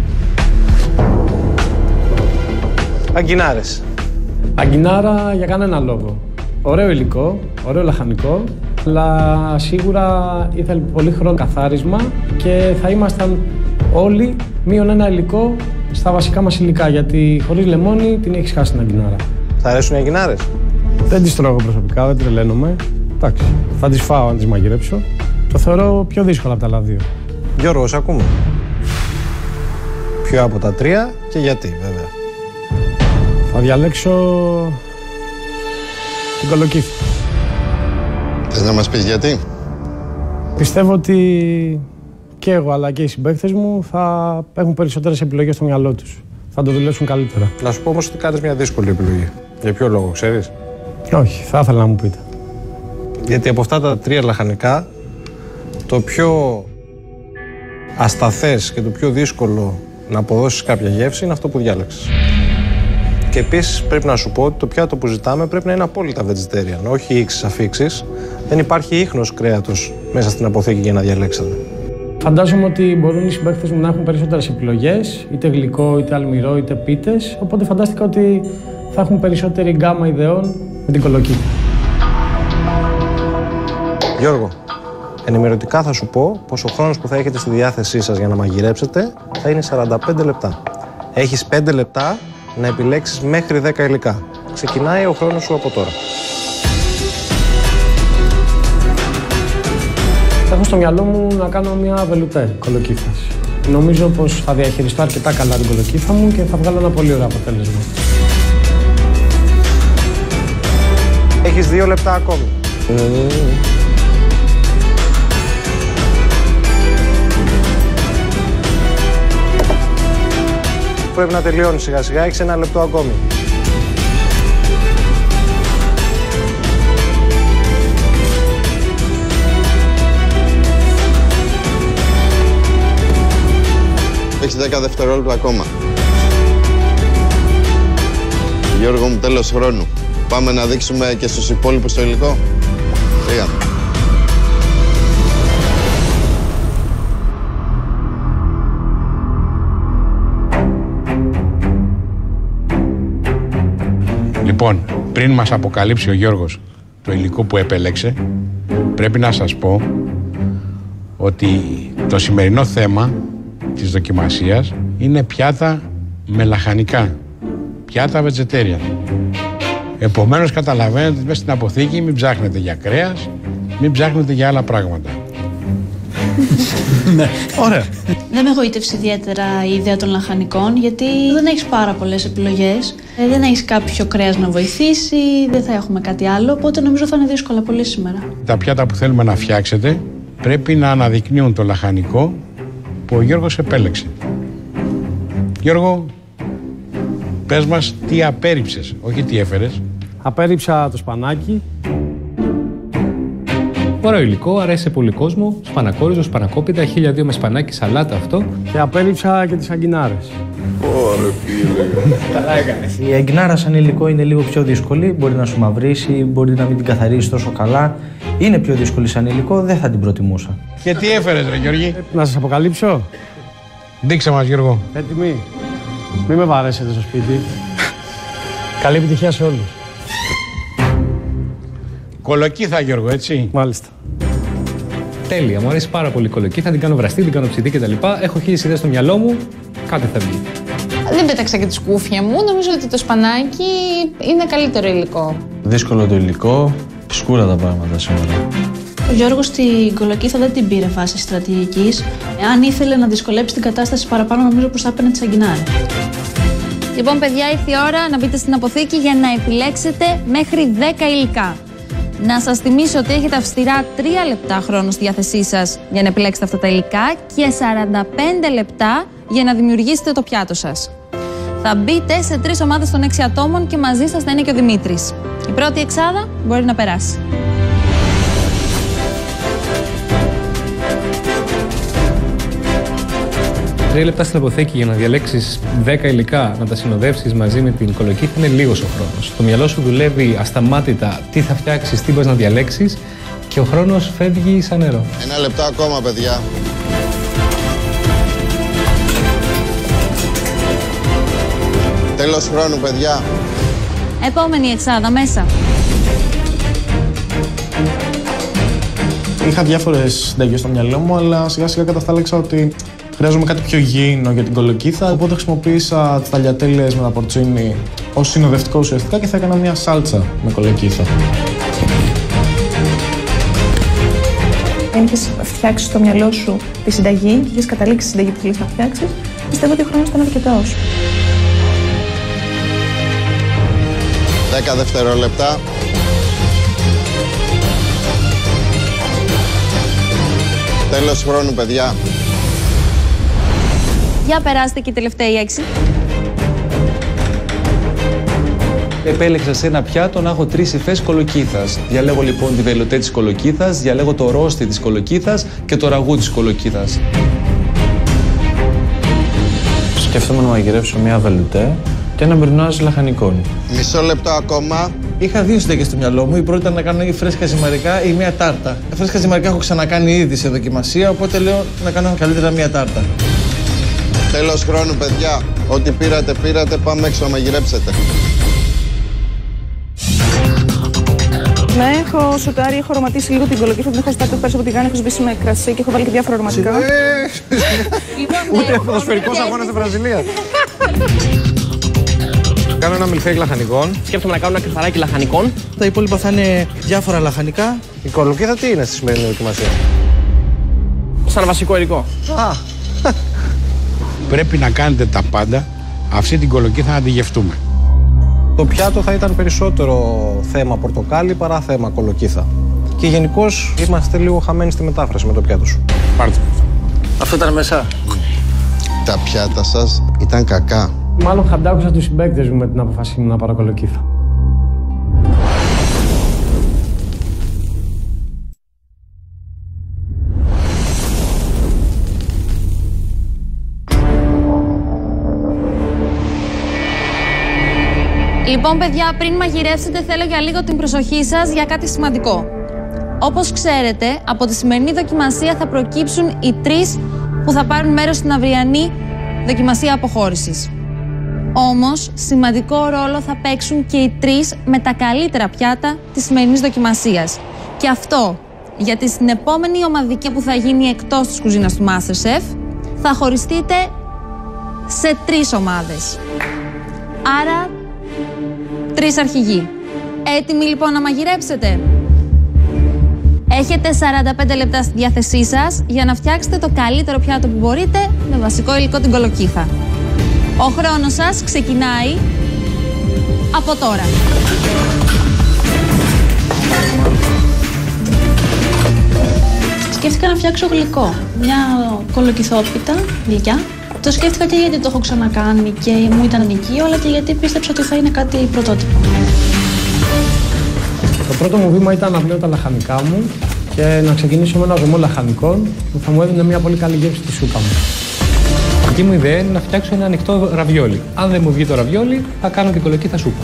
Αγκινάρες. Αγκινάρα για κανένα λόγο. Ωραίο υλικό, ωραίο λαχανικό, αλλά σίγουρα ήθελε πολύ χρόνο καθάρισμα και θα ήμασταν όλοι μείον ένα υλικό στα βασικά μας υλικά, γιατί χωρίς λεμόνι την έχεις χάσει την αγκινάρα. Θα αρέσουν οι αγκινάρες? Δεν τις τρώγω προσωπικά, δεν τρελαίνομαι. Εντάξει, θα τις φάω αν τις μαγειρέψω. Το θεωρώ πιο δύσκολο από τα άλλα δύο. Γιώργο, σε ακούμε. Ποιο από τα τρία και γιατί, βέβαια. Θα διαλέξω την κολοκύθα. Θες να μας πεις γιατί? Πιστεύω ότι και εγώ αλλά και οι συμπαίκτες μου θα έχουν περισσότερες επιλογές στο μυαλό τους. Θα το δουλέψουν καλύτερα. Να σου πω όμως ότι κάνεις μια δύσκολη επιλογή. Για ποιο λόγο, ξέρεις? Όχι, θα ήθελα να μου πείτε. Γιατί από αυτά τα τρία λαχανικά, το πιο ασταθές και το πιο δύσκολο να αποδώσεις κάποια γεύση είναι αυτό που διάλεξες. Και επίσης πρέπει να σου πω ότι το πιάτο που ζητάμε πρέπει να είναι απόλυτα vegetarian, όχι ήξεις αφήξεις. Δεν υπάρχει ίχνος κρέατος μέσα στην αποθήκη για να διαλέξετε. Φαντάζομαι ότι μπορούν οι συμπαίκτες μου να έχουν περισσότερες επιλογές, είτε γλυκό, είτε αλμυρό, είτε πίτες. Οπότε φαντάστηκα ότι θα έχουν περισσότερη γκάμα ιδεών με την κολοκύθα. Γιώργο, ενημερωτικά θα σου πω πως ο χρόνος που θα έχετε στη διάθεσή σας για να μαγειρέψετε θα είναι σαράντα πέντε λεπτά. Έχεις πέντε λεπτά να επιλέξεις μέχρι δέκα υλικά. Ξεκινάει ο χρόνος σου από τώρα. Έχω στο μυαλό μου να κάνω μια βελουτέ κολοκύθας. Νομίζω πως θα διαχειριστώ αρκετά καλά την κολοκύθα μου και θα βγάλω ένα πολύ ωραίο αποτέλεσμα. Έχεις δύο λεπτά ακόμη. Mm. Πρέπει να τελειώνει σιγά σιγά, έχεις ένα λεπτό ακόμη. Έχεις δέκα δευτερόλεπτα ακόμα. Γιώργο μου, τέλος χρόνου. Πάμε να δείξουμε και στους υπόλοιπους το υλικό. Τρία. Λοιπόν, πριν μας αποκαλύψει ο Γιώργος το υλικό που επέλεξε, πρέπει να σας πω ότι το σημερινό θέμα της δοκιμασίας είναι πιάτα με λαχανικά, πιάτα vegetarian. Επομένως καταλαβαίνετε ότι μέσα στην αποθήκη μην ψάχνετε για κρέας, μην ψάχνετε για άλλα πράγματα. Ναι, ωραία. Δεν με εγωίτευσε ιδιαίτερα η ιδέα των λαχανικών, γιατί δεν έχεις πάρα πολλές επιλογές. Ε, δεν έχεις κάποιο κρέας να βοηθήσει, δεν θα έχουμε κάτι άλλο, οπότε νομίζω θα είναι δύσκολα πολύ σήμερα. Τα πιάτα που θέλουμε να φτιάξετε πρέπει να αναδεικνύουν το λαχανικό που ο Γιώργος επέλεξε. Γιώργο, πες μας τι απέρριψες, όχι τι έφερες. Απέρριψα το σπανάκι. Ωραίο υλικό, αρέσει σε πολύ κόσμο. Σπανακόριζο, σπανακόπιτα, χίλια δύο με σπανάκι, σαλάτα αυτό. Και απέρριψα και τις αγκινάρες. Ωραία, φίλε. Καλά έκανες. Η αγκινάρα σαν υλικό είναι λίγο πιο δύσκολη. Μπορεί να σου μαυρίσει, μπορεί να μην την καθαρίσει τόσο καλά. Είναι πιο δύσκολη σαν υλικό, δεν θα την προτιμούσα. Και τι έφερες, ρε Γιώργη. Να σας αποκαλύψω. Δείξε μας, Γιώργο. Έτοιμοι. Μην με βαρέσετε στο σπίτι. Καλή επιτυχία σε όλους. Κολοκύθα, Γιώργο, έτσι. Μάλιστα. Τέλεια, μου αρέσει πάρα πολύ η κολοκύθα. Θα την κάνω βραστή, την κάνω ψητή κτλ. Έχω χίλιες ιδέες στο μυαλό μου. Κάτι θα βγει. Δεν πέταξα και τη σκούφια μου. Νομίζω ότι το σπανάκι είναι καλύτερο υλικό. Δύσκολο το υλικό. Σκούρα τα πράγματα σήμερα. Ο Γιώργος την κολοκύθα δεν την πήρε φάση στρατηγικής. Αν ήθελε να δυσκολέψει την κατάσταση παραπάνω, νομίζω πως θα έπαιρνε τις αγκινάρες. Λοιπόν, παιδιά, ήρθε η ώρα να μπείτε στην αποθήκη για να επιλέξετε μέχρι δέκα υλικά. Να σας θυμίσω ότι έχετε αυστηρά τρία λεπτά χρόνο στη διάθεσή σας για να επιλέξετε αυτά τα υλικά και σαράντα πέντε λεπτά για να δημιουργήσετε το πιάτο σας. Θα μπείτε σε τρεις ομάδες των έξι ατόμων και μαζί σας θα είναι και ο Δημήτρης. Η πρώτη εξάδα μπορεί να περάσει. Τρία λεπτά στην αποθήκη για να διαλέξεις δέκα υλικά, να τα συνοδεύσεις μαζί με την κολοκύθα είναι λίγος ο χρόνος. Το μυαλό σου δουλεύει ασταμάτητα τι θα φτιάξεις, τι πας να διαλέξεις και ο χρόνος φεύγει σαν νερό. Ένα λεπτό ακόμα, παιδιά. Τέλος χρόνου, παιδιά. Επόμενη εξάδα, μέσα. Είχα διάφορες συνταγές στο μυαλό μου, αλλά σιγά σιγά καταστάλεξα ότι χρειάζομαι κάτι πιο γήινο για την κολοκύθα, οπότε χρησιμοποίησα τις ταλιατέλειες με τα πορτσίνι ως συνοδευτικό ουσιαστικά και θα έκανα μια σάλτσα με κολοκύθα. Αν είχες φτιάξει στο μυαλό σου τη συνταγή και είχες καταλήξει τη συνταγή που θέλεις να φτιάξεις, πιστεύω ότι ο χρόνος ήταν αρκετός. Δέκα δευτερόλεπτα. Τέλος χρόνου, παιδιά. Για περάστε και οι τελευταίοι έξι. Επέλεξα σε ένα πιάτο να έχω τρεις υφές κολοκύθας. Διαλέγω λοιπόν τη βελοτέ της κολοκύθας, διαλέγω το ρόστι της κολοκύθας και το ραγού της κολοκύθας. Σκέφτομαι να μαγειρεύσω μια βελουτέ και ένα μπρινάζ λαχανικών. Μισό λεπτό ακόμα. Είχα δύο συνταγές στο μυαλό μου. Η πρώτη ήταν να κάνω ή φρέσκα ζυμαρικά ή μια τάρτα. Φρέσκα ζυμαρικά έχω ξανακάνει ήδη σε δοκιμασία, οπότε λέω να κάνω καλύτερα μια τάρτα. Τέλος χρόνου, παιδιά. Ό,τι πήρατε, πήρατε. Πάμε έξω να μαγειρέψετε. Ναι, έχω σοτάρει, έχω αρωματίσει λίγο την κολοκύθα, την έχω στάρει το πέρσι από τη γάνη, έχω σβήσει με κρασί και έχω βάλει και διάφορα αρωματικά. Ούτε ποδοσφαιρικός αγώνας στη Βραζιλία. Κάνω ένα μιλφέικ λαχανικών. Σκέφτομαι να κάνω ένα κρυφαράκι λαχανικών. Τα υπόλοιπα θα είναι διάφορα λαχανικά. Η κολοκύθα τι είναι στη σημερινή δοκιμασία? Σαν βασικό υλικό. Α. Πρέπει να κάνετε τα πάντα αυτή την κολοκύθα να τη γευτούμε. Το πιάτο θα ήταν περισσότερο θέμα πορτοκάλι παρά θέμα κολοκύθα. Και γενικώς είμαστε λίγο χαμένοι στη μετάφραση με το πιάτο σου. Πάρτε. Αυτό ήταν μέσα. Τα πιάτα σας ήταν κακά. Μάλλον χαντάκουσα τους συμπαίκτες μου με την αποφασή μου να πάρω κολοκύθα. Λοιπόν, παιδιά, πριν μαγειρεύσετε, θέλω για λίγο την προσοχή σας για κάτι σημαντικό. Όπως ξέρετε, από τη σημερινή δοκιμασία θα προκύψουν οι τρεις που θα πάρουν μέρος στην αυριανή δοκιμασία αποχώρησης. Όμως, σημαντικό ρόλο θα παίξουν και οι τρεις με τα καλύτερα πιάτα της σημερινής δοκιμασίας. Και αυτό, γιατί στην επόμενη ομαδική που θα γίνει εκτός της κουζίνας του MasterChef, θα χωριστείτε σε τρεις ομάδες. Άρα, τρεις αρχηγοί. Έτοιμοι λοιπόν να μαγειρέψετε? Έχετε σαράντα πέντε λεπτά στη διάθεσή σας για να φτιάξετε το καλύτερο πιάτο που μπορείτε με βασικό υλικό την κολοκύθα. Ο χρόνος σας ξεκινάει από τώρα. Σκέφτηκα να φτιάξω γλυκό. Μια κολοκυθόπιτα, γλυκιά. Το σκέφτηκα και γιατί το έχω ξανακάνει και μου ήταν νοικείο, αλλά και γιατί πίστεψα ότι θα είναι κάτι πρωτότυπο. Το πρώτο μου βήμα ήταν να πλέω τα λαχανικά μου και να ξεκινήσω με ένα ζωμό λαχανικών που θα μου έδινε μια πολύ καλή γεύση στη σούπα μου. Η δική μου ιδέα είναι να φτιάξω ένα ανοιχτό ραβιόλι. Αν δεν μου βγει το ραβιόλι, θα κάνω την κολοκύθα σούπα.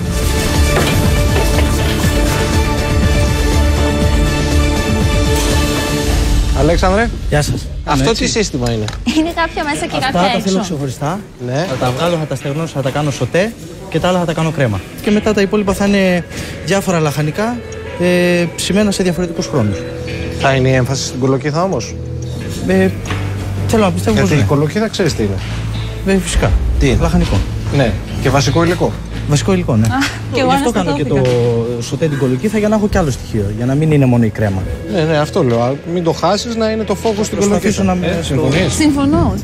Αλέξανδρε. Γεια σας. Αυτό έτσι. Τι σύστημα είναι? Είναι κάποια μέσα και Αυτά κάποια τα έξω. θέλω ξεχωριστά. Ναι. Θα τα βγάλω, θα τα στεγνώσω, θα τα κάνω σοτέ και τα άλλα θα τα κάνω κρέμα. Και μετά τα υπόλοιπα θα είναι διάφορα λαχανικά ε, ψημένα σε διαφορετικούς χρόνους. Θα είναι η έμφαση στην κολοκύθα όμως? Ε, θέλω να πιστεύω πως Γιατί ναι. η κολοκύθα ξέρεις τι είναι? Ε, φυσικά. Τι είναι? Λαχανικό. Ναι. Και βασικό υλικό. Βασικό υλικό, ναι. Α, και εγώ Γι' αυτό κάνω και το σοτέ την κολοκύθα για να έχω κι άλλο στοιχείο. Για να μην είναι μόνο η κρέμα. Ναι, ναι, αυτό λέω. Μην το χάσεις, να είναι το φόκους στην κολοκύθα. Να μην ε, συμφωνείς? Συμφωνώ.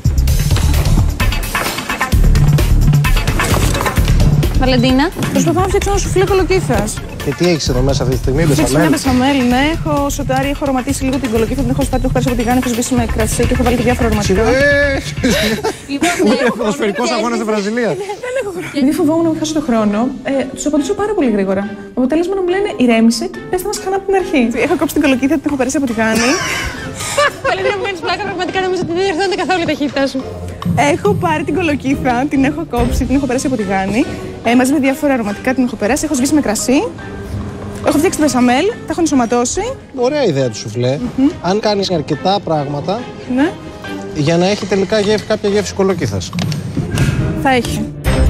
Βαλεντίνα. Προσπαθώ να φτιάξω ένα σουφλέ κολοκύθας. Και τι έχεις εδώ μέσα αυτή τη στιγμή? Φτιάξω μια Μπεσαμέλ. μπεσαμέλ, ναι. Έχω σοτάρει, έχω αρωματίσει λίγο την κολοκύθα, την έχω σπάσει, την έχω πέράσει από τη γάνη, έχω σβήσει με κρασί και έχω βάλει και διάφορα αρωματικά. Ούτε ποδοσφαιρικός αγώνας στη Βραζιλία. Επειδή φοβόμουν να μην χάσω τον χρόνο, ε, τους απαντήσω πάρα πολύ γρήγορα. Το αποτέλεσμα να μου λένε ηρέμησε, πες να μας ξανά από την αρχή. Έχω κόψει την κολοκύθα, την έχω περάσει από τη γάνη. Βαλεντίνα, μου κάνεις πλάκα, πραγματικά νομίζω ότι δεν διορθώνεται καθόλου η ταχύτητά σου. Έχω πάρει την κολοκύθα, την έχω κόψει, την έχω περάσει από τη γάνη. Ε, μαζί με διάφορα αρωματικά την έχω περάσει, έχω σβήσει με κρασί. Έχω φτιάξει τη μπεσαμέλ, τα έχω ενσωματώσει. Ωραία ιδέα του σουφλέ. Mm-hmm. Αν κάνεις αρκετά πράγματα, ναι, για να έχει τελικά γεύση, κάποια γεύση κολοκύθας. Θα έχει.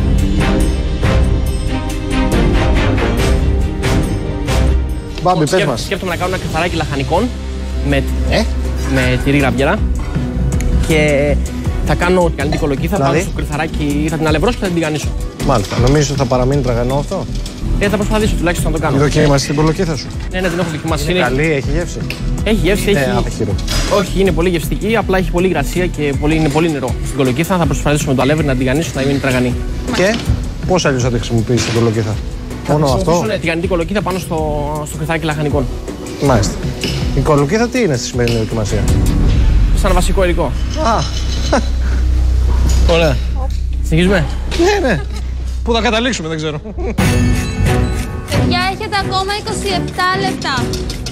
Μπάμπη, πες μας. Σκέφτομαι να κάνω ένα κρυθαράκι λαχανικών με, ε? με τυρί γραβιέρα. Και θα κάνω την την κολοκύθα δηλαδή? Πάνω στο κρυθαράκι, θα την αλευρώσω και θα την τηγανίσω. Μάλιστα. Νομίζεις ότι θα παραμείνει τραγανό αυτό? Ε, θα προσπαθήσω τουλάχιστον να το κάνω. Τη δοκίμασαι την κολοκύθα σου? Ναι, ναι, την έχω δοκιμάσει. Είναι καλή, έχει γεύση? Έχει γεύση, είναι έχει. άπεχυρο. Όχι, είναι πολύ γευστική, απλά έχει πολύ υγρασία και πολύ, είναι πολύ νερό. Στην κολοκύθα θα προσπαθήσω με το αλεύρι να την τηγανίσω να μείνει τραγανή. Και πώς αλλιώς θα τη χρησιμοποιήσεις την κολοκύθα? Μόνο αυτό? Ναι, τηγανιτή κολοκύθα πάνω στο, στο κρυθαράκι λαχανικών. Μάλιστα. Η κολοκύθα τι είναι στη σημερινή δοκιμασία? Σαν βασικό υλικό. Α, ωραία. Συνεχίζουμε. Ναι, ναι. Πού θα καταλήξουμε, δεν ξέρω. Παιδιά, έχετε ακόμα είκοσι επτά λεπτά.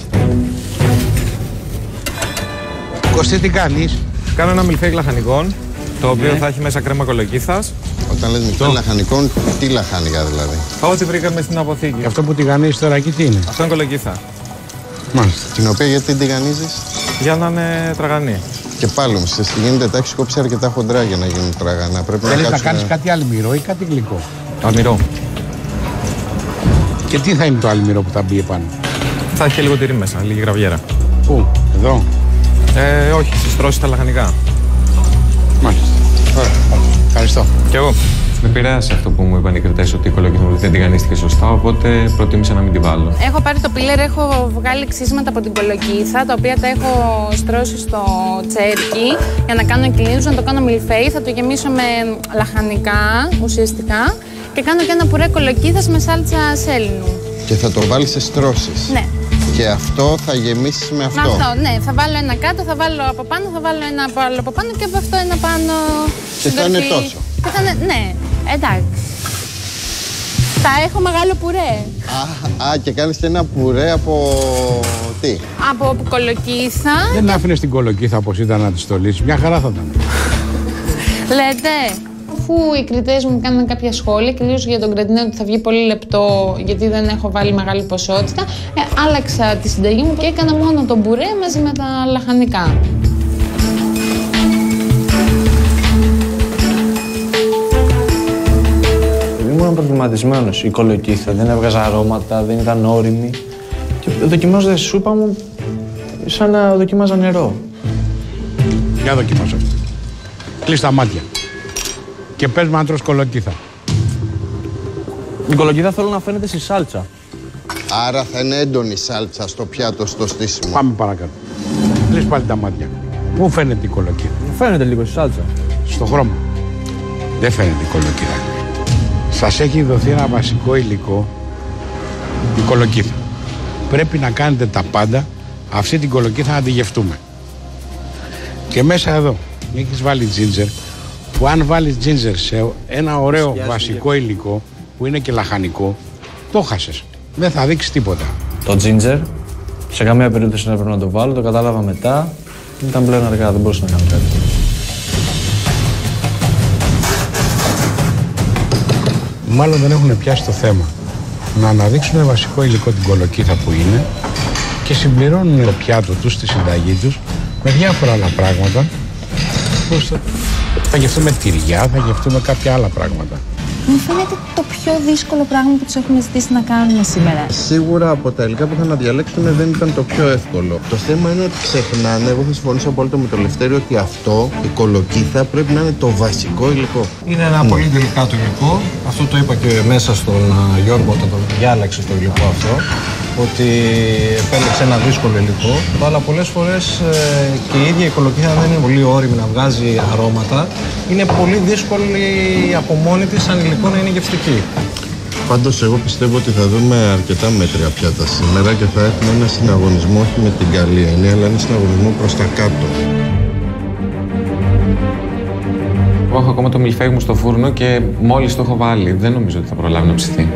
Κωστή, τι κάνεις? Κάνω ένα μιλφέικ λαχανικών, το οποίο ναι. θα έχει μέσα κρέμα κολοκύθας. Όταν λες μιλφέικ λαχανικών, τι λαχανικά δηλαδή? Ό,τι βρήκαμε στην αποθήκη. Και αυτό που τηγανίζεις τώρα εκεί τι είναι? Αυτό είναι κολοκύθα. Μάλιστα. Την οποία γιατί την τηγανίζεις? Για να είναι τραγανή. Και πάλι όμως, στη γίνεται τα έχεις κόψει αρκετά χοντρά για να γίνουν τραγανά. Πρέπει Θέλεις να, να κάνεις κάτι αλμυρό ή κάτι γλυκό? Αλμυρό. Και τι θα είναι το αλμυρό που θα μπει επάνω? Θα έχει και λίγο τυρί μέσα, λίγη γραβιέρα. Πού, εδώ? Ε, όχι, στις τρώσεις τα λαχανικά. Μάλιστα. Ωραία. Ευχαριστώ. Κι εγώ. Με πειράζει αυτό που μου είπαν οι κριτές ότι η κολοκύθα μου δεν τηγανίστηκε σωστά, οπότε προτίμησα να μην τη βάλω. Έχω πάρει το πίλερ, έχω βγάλει ξύσματα από την κολοκύθα, τα οποία τα έχω στρώσει στο τσέρκι για να κάνω εκλίνους, να το κάνω μιλφέι, θα το γεμίσω με λαχανικά ουσιαστικά και κάνω και ένα πουρέ κολοκύθας με σάλτσα σέλινου. Και θα το βάλεις σε στρώσεις. Ναι. Και αυτό θα γεμίσεις με αυτό. Με αυτό, ναι. Θα βάλω ένα κάτω, θα βάλω από πάνω, θα βάλω ένα άλλο από πάνω και από αυτό ένα πάνω. Και θα είναι τόσο. Και θα είναι, ναι, εντάξει. Θα έχω μεγάλο πουρέ. Α, α, και κάνεις και ένα πουρέ από τι? Από κολοκύθα. Δεν άφηνες την κολοκύθα όπως ήταν να τη στολίσεις. Μια χαρά θα ήταν. Λέτε. Αφού οι κριτές μου κάναν κάποια σχόλια, κυρίως για τον κρετινέ ότι θα βγει πολύ λεπτό γιατί δεν έχω βάλει μεγάλη ποσότητα, ε, άλλαξα τη συνταγή μου και έκανα μόνο τον πουρέ μαζί με τα λαχανικά. ήμουν προβληματισμένος. Η κολοκύθα δεν έβγαζε αρώματα, δεν ήταν όριμη. Και δοκιμάζοντας τη σούπα μου, σαν να δοκιμάζα νερό. Για δοκιμάζω αυτό. Κλείς τα μάτια. Και πες με αν τρως κολοκύθα. Η κολοκύθα θέλω να φαίνεται στη σάλτσα. Άρα θα είναι έντονη σάλτσα στο πιάτο, στο στήσιμο. Πάμε παρακάτω. Κλείς πάλι τα μάτια. Πού φαίνεται η κολοκύθα? Μου φαίνεται λίγο στη σάλτσα. Στο χρώμα. Δεν φαίνεται η κολοκύθα. Σας έχει δοθεί ένα βασικό υλικό, η κολοκύθα. Πρέπει να κάνετε τα πάντα αυτή την κολοκύθα να τη γευτούμε. Και μέσα εδώ έχεις βάλει τζίντζερ, που αν βάλεις τζίντζερ σε ένα ωραίο Σκιάζει βασικό και... υλικό που είναι και λαχανικό, το χάσες. Δεν θα δείξει τίποτα. Το τζίντζερ, σε καμία περίπτωση δεν έπρεπε να το βάλω, το κατάλαβα μετά. Ήταν πλέον αργά, δεν μπορούσα να κάνω κάτι. Μάλλον δεν έχουν πιάσει το θέμα να αναδείξουν βασικό υλικό την κολοκύθα που είναι και συμπληρώνουν το πιάτο τους, τη συνταγή τους με διάφορα άλλα πράγματα. Θα, θα γευτούμε τυριά, θα γευτούμε κάποια άλλα πράγματα. Μου φαίνεται το πιο δύσκολο πράγμα που τους έχουμε ζητήσει να κάνουμε σήμερα. Σίγουρα από τα υλικά που είχαν να διαλέξουν δεν ήταν το πιο εύκολο. Το θέμα είναι ότι ξεχνάνε, εγώ θα συμφωνήσω απόλυτα με το Λευτέρη, ότι αυτό, η κολοκύθα, πρέπει να είναι το βασικό υλικό. Είναι ένα mm. πολύ τελικά το υλικό. Αυτό το είπα και μέσα στον Γιώργο όταν το διάλεξε το υλικό αυτό. Ότι επέλεξε ένα δύσκολο υλικό. Αλλά πολλές φορές ε, και η ίδια η κολοκύθα δεν είναι πολύ όριμη να βγάζει αρώματα. Είναι πολύ δύσκολη από μόνη της σαν υλικό να είναι γευστική. Πάντως εγώ πιστεύω ότι θα δούμε αρκετά μέτρια πιάτα σήμερα και θα έχουμε ένα συναγωνισμό, όχι με την καλή έννοια, αλλά ένα συναγωνισμό προς τα κάτω. Εγώ έχω ακόμα το μιλφέι μου στο φούρνο και μόλις το έχω βάλει. Δεν νομίζω ότι θα προλάβει να ψηθεί.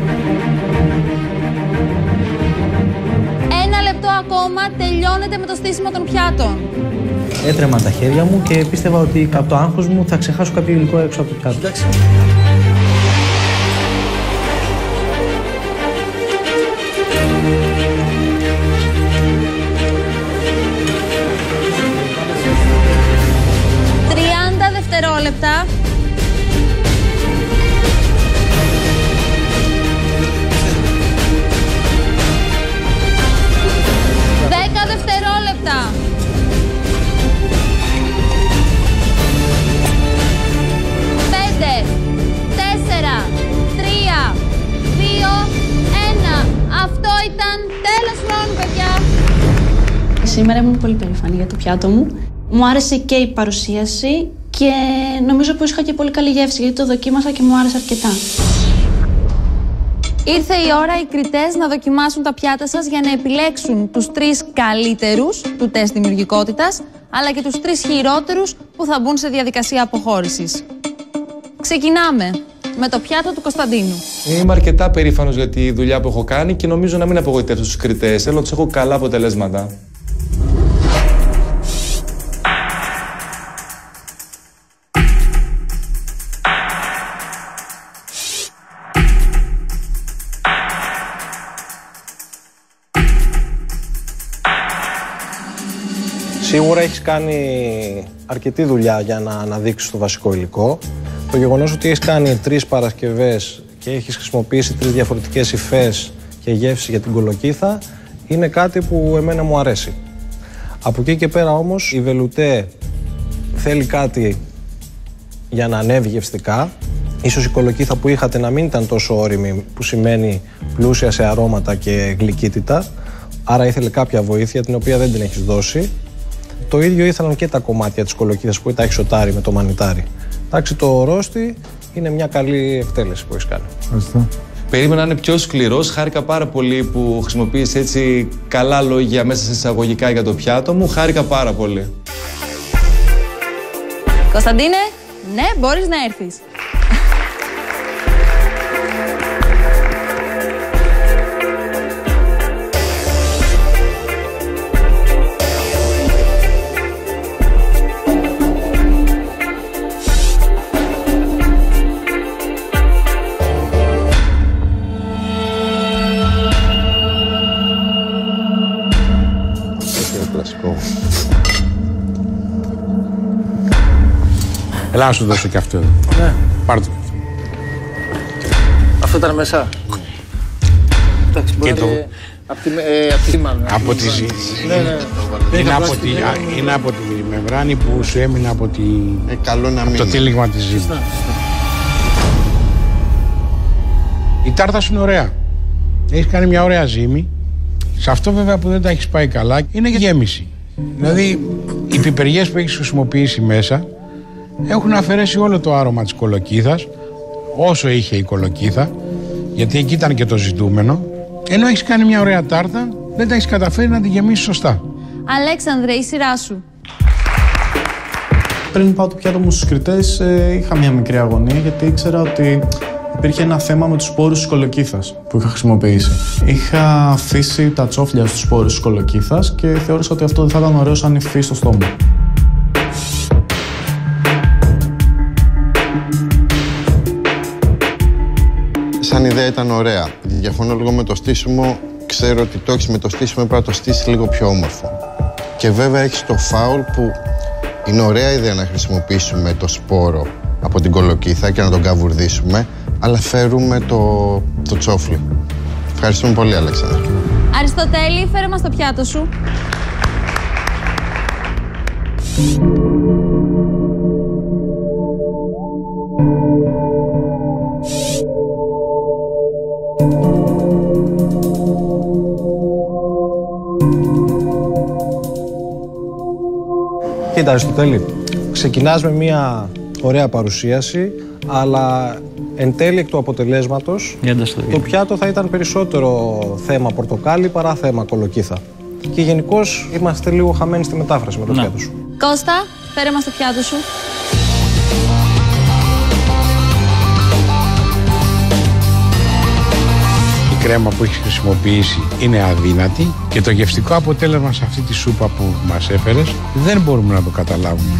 Ακόμα τελειώνεται με το στήσιμο των πιάτων. Έτρεμα τα χέρια μου και πίστευα ότι από το άγχος μου θα ξεχάσω κάποιο υλικό έξω από το πιάτο. Εντάξει. τριάντα δευτερόλεπτα. πέντε, τέσσερα, τρία, δύο, ένα. Αυτό ήταν τέλος χρόνου, παιδιά. Σήμερα ήμουν πολύ περήφανη για το πιάτο μου. Μου άρεσε και η παρουσίαση και νομίζω πως είχα και πολύ καλή γεύση, γιατί το δοκίμασα και μου άρεσε αρκετά. Ήρθε η ώρα οι κριτές να δοκιμάσουν τα πιάτα σας για να επιλέξουν τους τρεις καλύτερους του τεστ δημιουργικότητας, αλλά και τους τρεις χειρότερους που θα μπουν σε διαδικασία αποχώρησης. Ξεκινάμε με το πιάτο του Κωνσταντίνου. Είμαι αρκετά περήφανος για τη δουλειά που έχω κάνει και νομίζω να μην απογοητεύσω τους κριτές. Θέλω να τους έχω καλά αποτελέσματα. Σίγουρα έχεις κάνει αρκετή δουλειά για να αναδείξεις το βασικό υλικό. Το γεγονός ότι έχεις κάνει τρεις παρασκευές και έχεις χρησιμοποιήσει τρεις διαφορετικές υφές και γεύσεις για την κολοκύθα είναι κάτι που εμένα μου αρέσει. Από εκεί και πέρα όμως η βελουτέ θέλει κάτι για να ανέβει γευστικά. Ίσως η κολοκύθα που είχατε να μην ήταν τόσο όριμη, που σημαίνει πλούσια σε αρώματα και γλυκύτητα, άρα ήθελε κάποια βοήθεια την οποία δεν την έχεις δώσει. Το ίδιο ήθελαν και τα κομμάτια της κολοκύθας που τα έχει σοτάρει με το μανιτάρι. Εντάξει, το ρόστι είναι μια καλή εκτέλεση που έχεις κάνει. Ευχαριστώ. Περίμενα να είναι πιο σκληρός. Χάρηκα πάρα πολύ που χρησιμοποίησε έτσι καλά λόγια μέσα σε εισαγωγικά για το πιάτο μου. Χάρηκα πάρα πολύ. Κωνσταντίνε, ναι, μπορείς να έρθεις. Έλα να σου δώσω και αυτό εδώ. Ναι. Πάρ' το. Αυτό ήταν μέσα. Εντάξει, μπορεί να είναι από τη, ε, από τη σήμα. Από τη ζή... Ναι, ναι. Είναι από, τη... είναι από τη μεμβράνη που σου έμεινε από, τη... ε, καλό να από το τύλιγμα της ζύμης. Η τάρτα σου είναι ωραία. Έχεις κάνει μια ωραία ζύμη. Σε αυτό βέβαια που δεν τα έχεις πάει καλά είναι και γέμιση. Δηλαδή οι πιπεριές που έχεις χρησιμοποιήσει μέσα έχουν αφαιρέσει όλο το άρωμα της κολοκύθας, όσο είχε η κολοκύθα, γιατί εκεί ήταν και το ζητούμενο. Ενώ έχεις κάνει μια ωραία τάρτα, δεν τα έχεις καταφέρει να τη γεμίσεις σωστά. Αλέξανδρε, η σειρά σου. Πριν πάω το πιάτο μου στους κριτές, ε, είχα μια μικρή αγωνία, γιατί ήξερα ότι υπήρχε ένα θέμα με τους σπόρους της κολοκύθας που είχα χρησιμοποιήσει. Είχα αφήσει τα τσόφλια στους σπόρους της κολοκύθας και θεώρησα ότι αυτό δεν θα ήταν ωραίο σαν υφή στο στόμα. Σαν ιδέα ήταν ωραία. Διαφωνώ λίγο με το στήσιμο. Ξέρω ότι το έχεις με το στήσιμο, πρέπει να το στήσεις λίγο πιο όμορφο. Και βέβαια έχεις το φάουλ που είναι ωραία ιδέα να χρησιμοποιήσουμε το σπόρο από την κολοκύθα και να τον καβουρδίσουμε, αλλά φέρουμε το, το τσόφλι. Ευχαριστούμε πολύ, Αλέξανδρα. Αριστοτέλη, φέρε μας το πιάτο σου. Κοίτα, Αριστοτέλη, ξεκινάς με μια ωραία παρουσίαση, αλλά εν τέλει εκ του αποτελέσματος το πιάτο θα ήταν περισσότερο θέμα πορτοκάλι παρά θέμα κολοκύθα. Και γενικώς είμαστε λίγο χαμένοι στη μετάφραση με το πιάτο σου. Κώστα, φέρε μας το πιάτο σου. Η κρέμα που έχεις χρησιμοποιήσει είναι αδύνατη και το γευστικό αποτέλεσμα σε αυτή τη σούπα που μας έφερες δεν μπορούμε να το καταλάβουμε.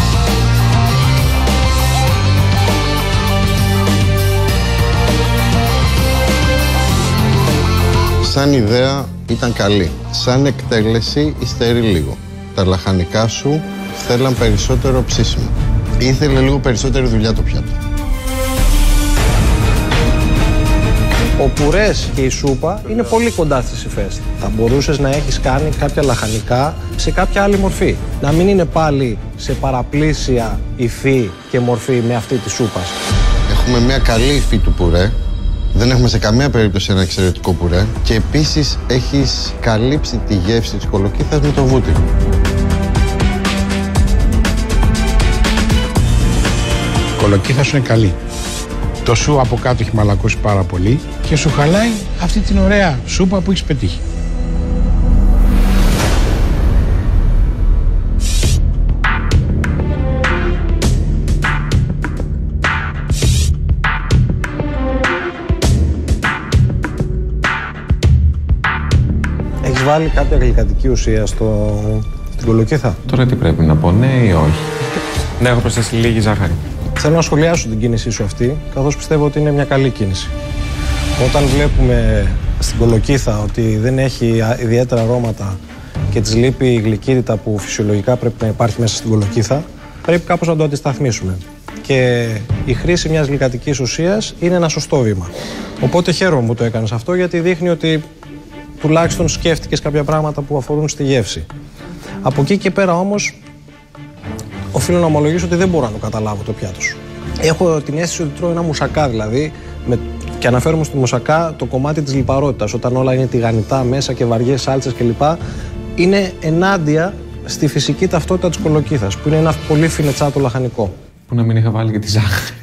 Σαν ιδέα ήταν καλή. Σαν εκτέλεση υστερεί λίγο. Τα λαχανικά σου θέλαν περισσότερο ψήσιμο. Ήθελε λίγο περισσότερη δουλειά το πιάτο. Ο πουρές και η σούπα είναι πολύ κοντά στις υφές. Θα μπορούσες να έχεις κάνει κάποια λαχανικά σε κάποια άλλη μορφή. Να μην είναι πάλι σε παραπλήσια υφή και μορφή με αυτή τη σούπας. Έχουμε μια καλή υφή του πουρέ. Δεν έχουμε σε καμία περίπτωση ένα εξαιρετικό πουρέ. Και επίσης έχεις καλύψει τη γεύση της κολοκύθας με το βούτυρο. Η κολοκύθα σου είναι καλή. Το σου από κάτω έχει μαλακώσει πάρα πολύ και σου χαλάει αυτή την ωραία σούπα που έχεις πετύχει. Έχεις βάλει κάποια γλυκαντική ουσία στο... στην κολοκύθα? Τώρα τι πρέπει να πω, ναι ή όχι? Ναι, έχω προσθέσει λίγη ζάχαρη. Θέλω να σχολιάσω την κίνησή σου αυτή, καθώς πιστεύω ότι είναι μια καλή κίνηση. Όταν βλέπουμε στην κολοκύθα ότι δεν έχει ιδιαίτερα αρώματα και της λείπει η γλυκύτητα που φυσιολογικά πρέπει να υπάρχει μέσα στην κολοκύθα, πρέπει κάπως να το αντισταθμίσουμε. Και η χρήση μιας γλυκαντικής ουσίας είναι ένα σωστό βήμα. Οπότε χαίρομαι που το έκανες αυτό, γιατί δείχνει ότι τουλάχιστον σκέφτηκες κάποια πράγματα που αφορούν στη γεύση. Από εκεί και πέρα όμως, οφείλω να ομολογήσω ότι δεν μπορώ να το καταλάβω το πιάτο σου. Έχω την αίσθηση ότι τρώω ένα μουσακά, δηλαδή, με... και αναφέρομαι στη μουσακά το κομμάτι της λιπαρότητας, όταν όλα είναι τηγανιτά μέσα και βαριές σάλτσες κλπ. Είναι ενάντια στη φυσική ταυτότητα της κολοκύθας, που είναι ένα πολύ φινετσάτο λαχανικό. Που να μην είχα βάλει και τη ζάχαρη.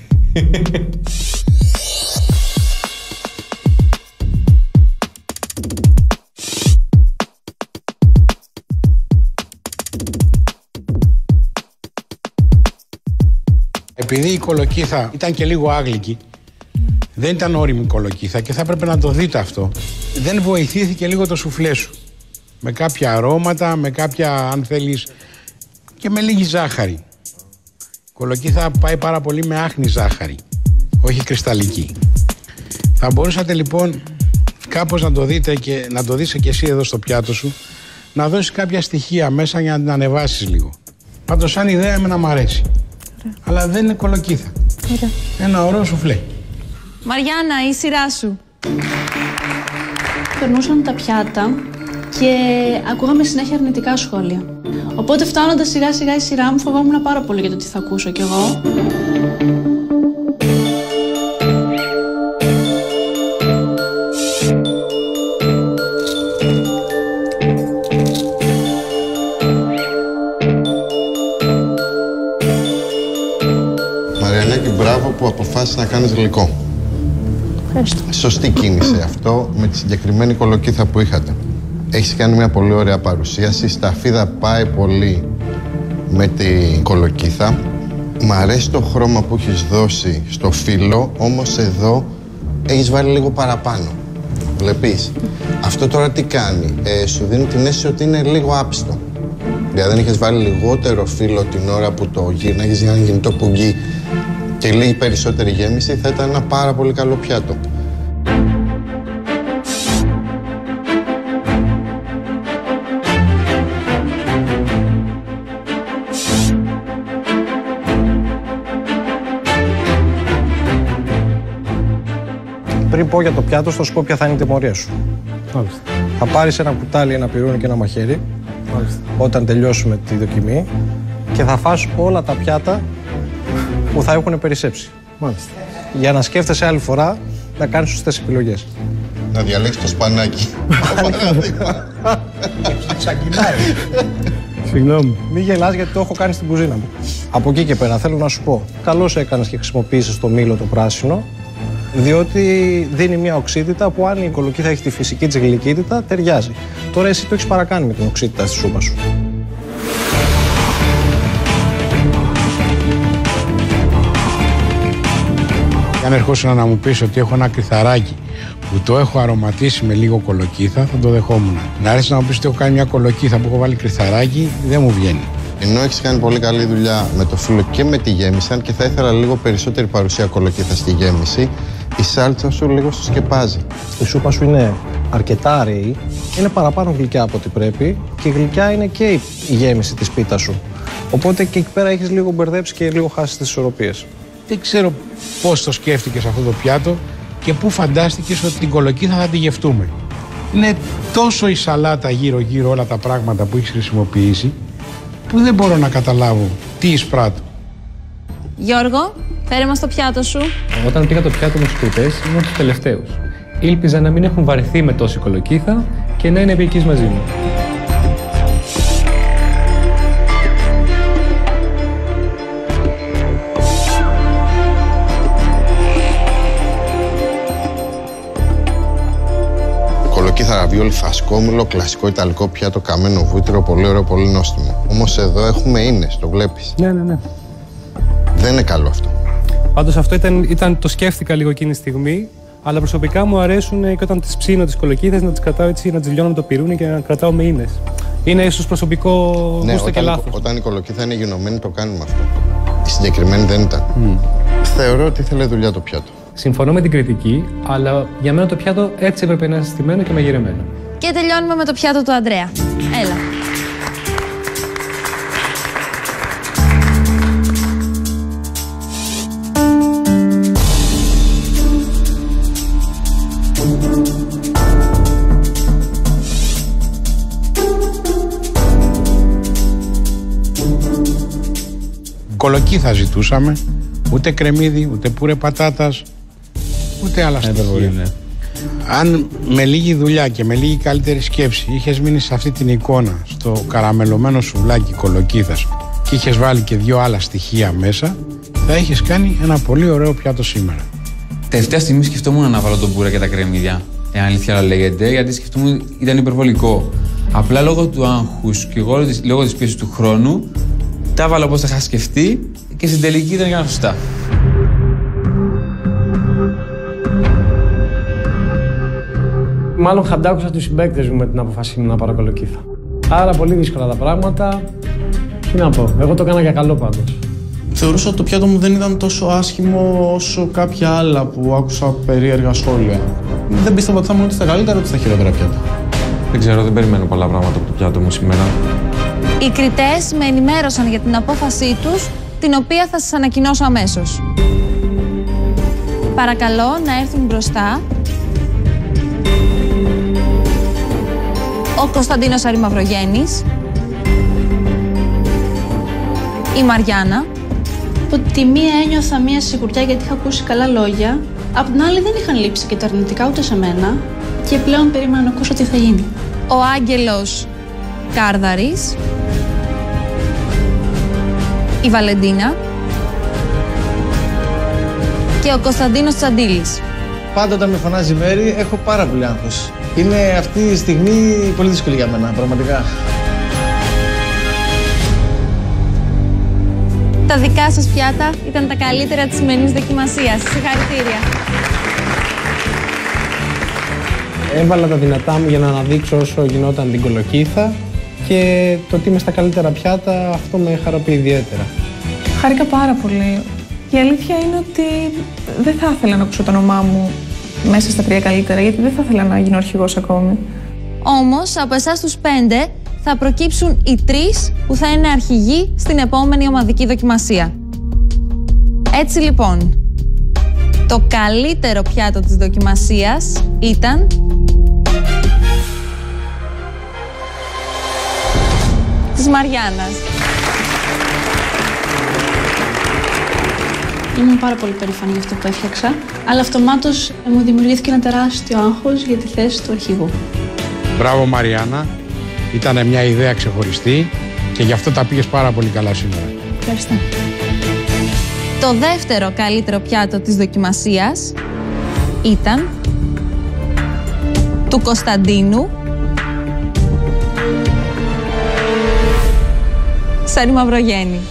Επειδή η κολοκύθα ήταν και λίγο άγλικη, δεν ήταν όριμη κολοκύθα και θα έπρεπε να το δείτε αυτό, δεν βοηθήθηκε λίγο το σουφλέ σου. Με κάποια αρώματα, με κάποια, αν θέλεις, και με λίγη ζάχαρη. Η κολοκύθα πάει πάρα πολύ με άχνη ζάχαρη, όχι κρυσταλλική. Θα μπορούσατε λοιπόν κάπως να το δείτε και να το δεις και εσύ εδώ στο πιάτο σου, να δώσεις κάποια στοιχεία μέσα για να την ανεβάσεις λίγο. Πάντως σαν ιδέα εμένα μ' αρέσει. Αλλά δεν είναι κολοκύθα. Ωραία. Ένα ωραίο σουφλέ. Μαριάννα, η σειρά σου. Περνούσαν τα πιάτα και ακούγαμε συνέχεια αρνητικά σχόλια. Οπότε φτάνοντας σιγά σιγά η σειρά μου, φοβόμουν πάρα πολύ για το τι θα ακούσω κι εγώ. Μαριαννάκη, μπράβο που αποφάσισες να κάνεις γλυκό. Ευχαριστώ. Σωστή κίνηση αυτό με τη συγκεκριμένη κολοκύθα που είχατε. Έχεις κάνει μια πολύ ωραία παρουσίαση. Η σταφίδα πάει πολύ με την κολοκύθα. Μ' αρέσει το χρώμα που έχεις δώσει στο φύλλο, όμως εδώ έχεις βάλει λίγο παραπάνω. Βλέπεις. Αυτό τώρα τι κάνει. Ε, σου δίνει την αίσθηση ότι είναι λίγο άπιστο. Δηλαδή, αν είχες βάλει λιγότερο φύλλο την ώρα που το γύρναγες για να γίνει το πουγγί και λίγη περισσότερη γέμιση, θα ήταν ένα πάρα πολύ καλό πιάτο. Πριν πω για το πιάτο, θα σου πω ποια θα είναι η τιμωρία σου. Μάλιστα. Θα πάρεις ένα κουτάλι, ένα πυρούνι και ένα μαχαίρι. Μάλιστα. Όταν τελειώσουμε τη δοκιμή και θα φας όλα τα πιάτα που θα έχουν περισσέψει. Μάλιστα. Για να σκέφτεσαι άλλη φορά να κάνεις σωστές επιλογές. Να διαλέξεις το σπανάκι. Τσακινάει. Συγγνώμη. Μην γελάς γιατί το έχω κάνει στην κουζίνα μου. Από εκεί και πέρα θέλω να σου πω, καλώς έκανες και χρησιμοποίησες το μήλο το πράσινο, διότι δίνει μια οξύτητα που αν η κολοκύθα έχει τη φυσική της γλυκύτητα, ταιριάζει. Τώρα εσύ το έχεις παρακάνει με την οξύτητα στη σούπα σου. Αν ερχόσουν να μου πεις ότι έχω ένα κρυθαράκι που το έχω αρωματίσει με λίγο κολοκύθα, θα το δεχόμουν. Να έρθεις να μου πεις ότι έχω κάνει μια κολοκύθα που έχω βάλει κρυθαράκι, δεν μου βγαίνει. Ενώ έχεις κάνει πολύ καλή δουλειά με το φύλλο και με τη γέμιση, αν και θα ήθελα λίγο περισσότερη παρουσία κολοκύθα στη γέμιση, η σάλτσα σου λίγο σου σκεπάζει. Η σούπα σου είναι αρκετά αραιή, είναι παραπάνω γλυκιά από ό,τι πρέπει και γλυκιά είναι και η γέμιση της πίτας σου. Οπότε και εκεί πέρα έχεις λίγο μπερδέψει και λίγο χάσει τις ισορροπίες. Δεν ξέρω πώς το σκέφτηκες αυτό το πιάτο και πού φαντάστηκες ότι την κολοκύθα θα τη γευτούμε. Είναι τόσο η σαλάτα γύρω-γύρω όλα τα πράγματα που έχεις χρησιμοποιήσει που δεν μπορώ να καταλάβω τι εισπράττω. Γιώργο, φέρε μας το πιάτο σου. Όταν πήγα το πιάτο μου στους κριτές, ήμουν τους τελευταίους. Ήλπιζα να μην έχουν βαρεθεί με τόση κολοκύθα και να είναι επικείς μαζί μου. Κολοκύθα, ραβιόλι, φασκόμηλο, κλασικό ιταλικό πιάτο, καμένο βούτυρο, πολύ ωραίο, πολύ νόστιμο. Όμως εδώ έχουμε ίνες, το βλέπεις. Ναι, ναι, ναι. Δεν είναι καλό αυτό. Πάντως αυτό ήταν, ήταν, το σκέφτηκα λίγο εκείνη τη στιγμή, αλλά προσωπικά μου αρέσουν και όταν τις ψήνω τις κολοκύθες να τις κρατάω έτσι, να τις λιώνω με το πυρούνι και να κρατάω με ίνες. Είναι ίσως προσωπικό ναι, γούστο και λάθος. Όταν η κολοκύθα είναι γενομένη το κάνουμε αυτό. Η συγκεκριμένη δεν ήταν. Mm. Θεωρώ ότι ήθελε δουλειά το πιάτο. Συμφωνώ με την κριτική, αλλά για μένα το πιάτο έτσι έπρεπε να είναι στημένο και μαγειρεμένο. Και τελειώνουμε με το πιάτο του Ανδρέα. Έλα. Κολοκύθα ζητούσαμε, ούτε κρεμμύδι, ούτε πούρε πατάτας, ούτε άλλα στοιχεία. Ναι. Αν με λίγη δουλειά και με λίγη καλύτερη σκέψη είχες μείνει σε αυτή την εικόνα, στο καραμελωμένο σουβλάκι κολοκύθας και είχες βάλει και δύο άλλα στοιχεία μέσα, θα είχες κάνει ένα πολύ ωραίο πιάτο σήμερα. Τελευταία στιγμή σκεφτόμουν να βάλω τον πουρέ και τα κρεμμύδια, εάν αλήθεια λέγεται, γιατί σκεφτόμουν ήταν υπερβολικό. Απλά λόγω του άγχους και λόγω της πίεσης του χρόνου, τα έβαλα όπως τα είχα σκεφτεί και στην τελική ήταν για σωστά. Μάλλον χαντάκουσα τους συμπαίκτες μου με την αποφασή μου να πάρω κολοκύθα. Άρα πολύ δύσκολα τα πράγματα. Τι να πω, εγώ το έκανα για καλό πάντως. Θεωρούσα ότι το πιάτο μου δεν ήταν τόσο άσχημο όσο κάποια άλλα που άκουσα περίεργα σχόλια. Δεν πίστευα ότι θα ήμουν ούτε στα καλύτερα ούτε στα χειρότερα πιάτα. Δεν ξέρω, δεν περιμένω πολλά πράγματα από το πιάτο μου σήμερα. Οι κριτές με ενημέρωσαν για την απόφασή τους, την οποία θα σας ανακοινώσω αμέσως. Παρακαλώ να έρθουν μπροστά ο Κωνσταντίνος Αρημαυρογέννης, η Μαριάννα. Από τη μία ένιωθα μία σιγουριά γιατί είχα ακούσει καλά λόγια. Απ' την άλλη δεν είχαν λείψει και τα αρνητικά ούτε σε μένα. Και πλέον περίμενα να ακούσω τι θα γίνει. Ο Άγγελος Κάρδαρης, η Βαλεντίνα και ο Κωνσταντίνος Τσαντήλης. Πάντα όταν με φωνάζει η Μέρη έχω πάρα πολύ άγχος. Είναι αυτή η στιγμή πολύ δύσκολη για μένα, πραγματικά. Τα δικά σας πιάτα ήταν τα καλύτερα της σημερινής δοκιμασίας. Συγχαρητήρια. Έβαλα τα δυνατά μου για να αναδείξω όσο γινόταν την κολοκύθα και το ότι είμαι στα καλύτερα πιάτα, αυτό με χαροποιεί ιδιαίτερα. Χάρηκα πάρα πολύ. Η αλήθεια είναι ότι δεν θα ήθελα να ακούσω το όνομά μου μέσα στα τρία καλύτερα, γιατί δεν θα ήθελα να γίνω αρχηγός ακόμη. Όμως, από εσάς τους πέντε θα προκύψουν οι τρεις που θα είναι αρχηγοί στην επόμενη ομαδική δοκιμασία. Έτσι λοιπόν, το καλύτερο πιάτο της δοκιμασίας ήταν της Μαριάννας. Ήμουν πάρα πολύ περήφανη για αυτό που έφτιαξα, αλλά αυτομάτως μου δημιουργήθηκε ένα τεράστιο άγχος για τη θέση του αρχηγού. Μπράβο Μαριάννα, ήταν μια ιδέα ξεχωριστή και γι' αυτό τα πήγες πάρα πολύ καλά σήμερα. Ευχαριστώ. Το δεύτερο καλύτερο πιάτο της δοκιμασίας ήταν του Κωνσταντίνου Αρημαυρογέννη.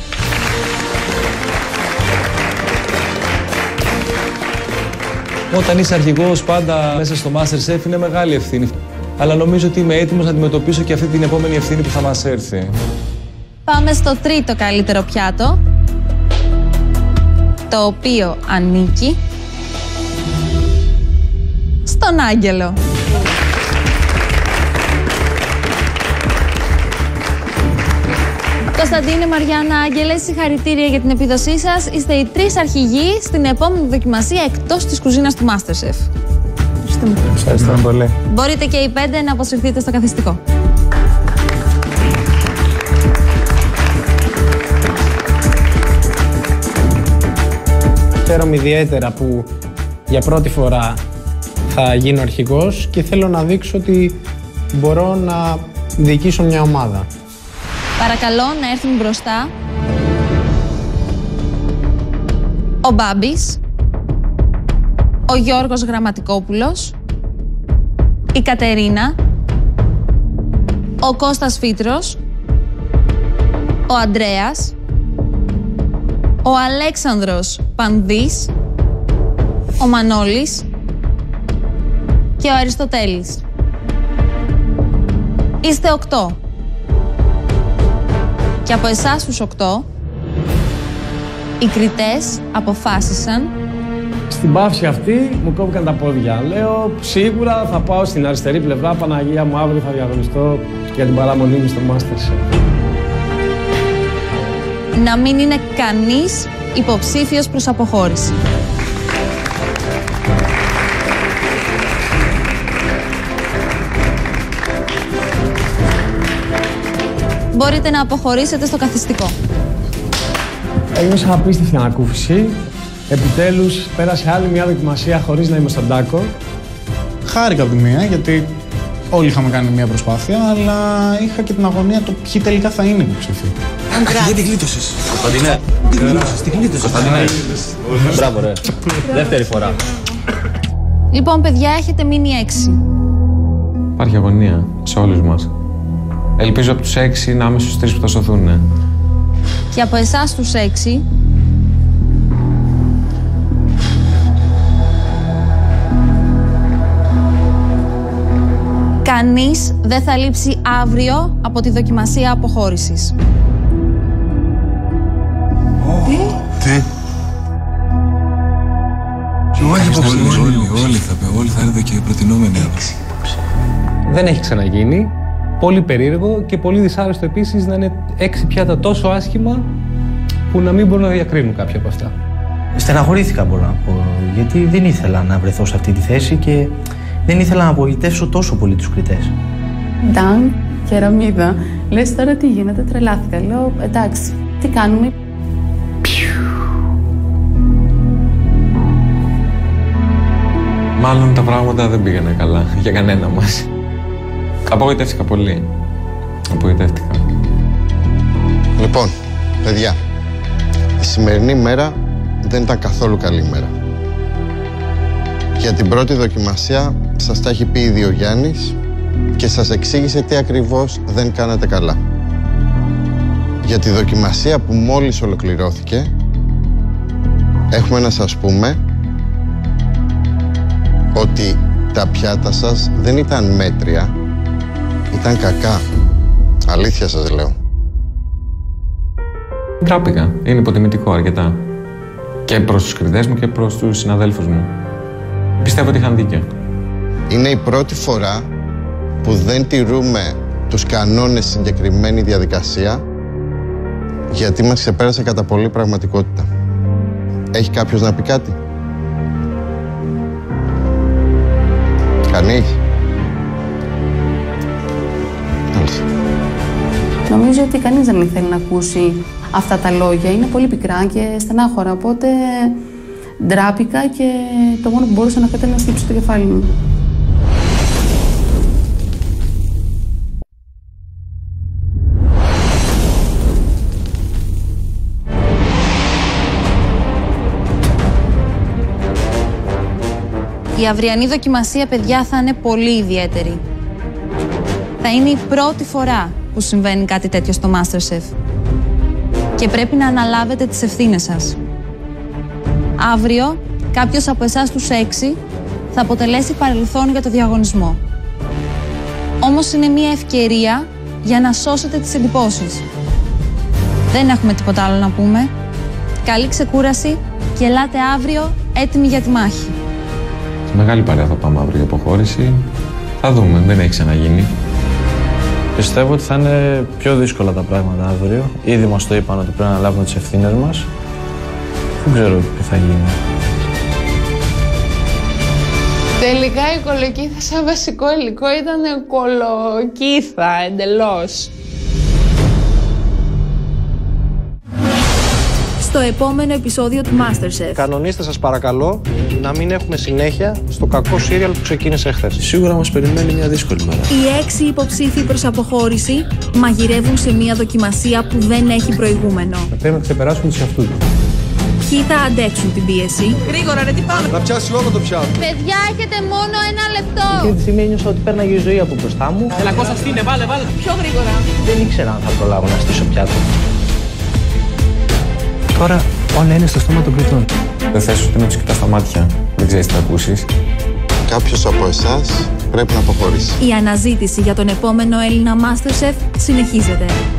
Όταν είσαι αρχηγός πάντα μέσα στο MasterChef είναι μεγάλη ευθύνη. Αλλά νομίζω ότι είμαι έτοιμος να αντιμετωπίσω και αυτή την επόμενη ευθύνη που θα μας έρθει. Πάμε στο τρίτο καλύτερο πιάτο, το οποίο ανήκει στον Άγγελο. Κωνσταντίνε, Μαριάννα, Άγγελε, συγχαρητήρια για την επίδοσή σας. Είστε οι τρεις αρχηγοί στην επόμενη δοκιμασία εκτός της κουζίνας του MasterChef. Ευχαριστώ πολύ. Μπορείτε και οι πέντε να αποσυρθείτε στο καθιστικό. Χαίρομαι ιδιαίτερα που για πρώτη φορά θα γίνω αρχηγός και θέλω να δείξω ότι μπορώ να διοικήσω μια ομάδα. Παρακαλώ να έρθουν μπροστά ο Μπάμπης, ο Γιώργος Γραμματικόπουλος, η Κατερίνα, ο Κώστας Φίτρος, ο Ανδρέας, ο Αλέξανδρος Πανδής, ο Μανώλης και ο Αριστοτέλης. Είστε οκτώ. Και από εσάς τους οκτώ, οι κριτές αποφάσισαν. Στην παύση αυτή μου κόπηκαν τα πόδια. Λέω σίγουρα θα πάω στην αριστερή πλευρά, Παναγία μου, αύριο θα διαγωνιστώ για την παραμονή μου στο MasterChef. Να μην είναι κανείς υποψήφιος προς αποχώρηση. Μπορείτε να αποχωρήσετε στο καθιστικό. Ένιωσα απίστευτη ανακούφιση. Επιτέλους πέρασε άλλη μια δοκιμασία χωρίς να είμαι στον τάκο. Χάρηκα από τη μία, γιατί όλοι είχαμε κάνει μια προσπάθεια, αλλά είχα και την αγωνία το ποιοι τελικά θα είναι υποψήφοι. Γιατί γλίτωσες. Κωνσταντινέ. Τι γλίτωσες, τι γλίτωσες. Κωνσταντινέ. Μπράβο ρε. Δεύτερη φορά. Λοιπόν, παιδιά, έχετε μείνει έξι. Υπάρχει αγωνία σε όλους μας. Ελπίζω από τους έξι να είμαι στους τρεις που θα σωθούν. Και από εσάς τους έξι, κανείς δεν θα λείψει αύριο από τη δοκιμασία αποχώρησης. Τι? Τι? Όλοι θα πει, όλοι θα είναι εδώ και προτινόμενοι. Δεν έχει ξαναγίνει. Πολύ περίεργο και πολύ δυσάρεστο επίσης να είναι έξι πιάτα τόσο άσχημα που να μην μπορούν να διακρίνουν κάποια από αυτά. Στεναχωρήθηκα, μπορώ να πω, γιατί δεν ήθελα να βρεθώ σε αυτή τη θέση και δεν ήθελα να απογοητεύσω τόσο πολύ τους κριτές. Νταν και Ραμίδα, λες τώρα τι γίνεται, τρελάθηκα. Λέω εντάξει, τι κάνουμε. Μάλλον τα πράγματα δεν πήγαινε καλά για κανένα μας. Απογοητεύτηκα πολύ. Απογοητεύτηκα. Λοιπόν, παιδιά, η σημερινή μέρα δεν ήταν καθόλου καλή μέρα. Για την πρώτη δοκιμασία σας τα έχει πει ήδη ο Γιάννης και σας εξήγησε τι ακριβώς δεν κάνατε καλά. Για τη δοκιμασία που μόλις ολοκληρώθηκε, έχουμε να σας πούμε ότι τα πιάτα σας δεν ήταν μέτρια, ήταν κακά. Αλήθεια σας λέω. Ντράπηκα. Είναι υποτιμητικό αρκετά. Και προς τους κριτές μου και προς τους συναδέλφους μου. Πιστεύω ότι είχαν δίκιο. Είναι η πρώτη φορά που δεν τηρούμε τους κανόνες συγκεκριμένη διαδικασία, γιατί μας ξεπέρασε κατά πολύ πραγματικότητα. Έχει κάποιος να πει κάτι? Κανείς? Νομίζω ότι κανείς δεν ήθελε να ακούσει αυτά τα λόγια. Είναι πολύ πικρά και στενάχωρα, οπότε ντράπηκα και το μόνο που μπορούσα να κάνω ήταν να στύψω το κεφάλι μου. Η αυριανή δοκιμασία, παιδιά, θα είναι πολύ ιδιαίτερη. Θα είναι η πρώτη φορά που συμβαίνει κάτι τέτοιο στο MasterChef. Και πρέπει να αναλάβετε τις ευθύνες σας. Αύριο, κάποιος από εσάς τους έξι θα αποτελέσει παρελθόν για το διαγωνισμό. Όμως είναι μια ευκαιρία για να σώσετε τις εντυπώσεις. Δεν έχουμε τίποτα άλλο να πούμε. Καλή ξεκούραση και ελάτε αύριο έτοιμοι για τη μάχη. Σε μεγάλη παρέα θα πάμε αύριο για αποχώρηση. Θα δούμε, δεν έχει ξαναγίνει. Πιστεύω ότι θα είναι πιο δύσκολα τα πράγματα αύριο. Ήδη μας το είπαν ότι πρέπει να λάβουμε τις ευθύνες μας. Δεν ξέρω τι θα γίνει. Τελικά η κολοκύθα σαν βασικό υλικό ήταν κολοκύθα εντελώς. Στο επόμενο επεισόδιο του MasterChef. Κανονίστε σας παρακαλώ να μην έχουμε συνέχεια στο κακό σύριαλ που ξεκίνησε χθες. Σίγουρα μας περιμένει μια δύσκολη μέρα. Οι έξι υποψήφοι προς αποχώρηση μαγειρεύουν σε μια δοκιμασία που δεν έχει προηγούμενο. Πρέπει να ξεπεράσουν τους εαυτούς τους. Ποιοι θα αντέξουν την πίεση? Γρήγορα ρε, τι πάμε. Να πιάσει όλο το πιάτο. Παιδιά, έχετε μόνο ένα λεπτό. Εκείνη τη στιγμή ένιωσα ότι πέρναγε η ζωή από μπροστά μου. Έλα Κώστα, στείνε, βάλε, βάλε. Πιο γρήγορα. Δεν ήξερα αν θα προλάβω να στήσω πιάτο. Τώρα όλα είναι στο στόμα των κριτών. Δεν θες ούτε να τους κοιτάς στα μάτια. Δεν ξέρεις τι θα ακούσεις. Κάποιος από εσάς πρέπει να αποχωρήσει. Η αναζήτηση για τον επόμενο Έλληνα MasterChef συνεχίζεται.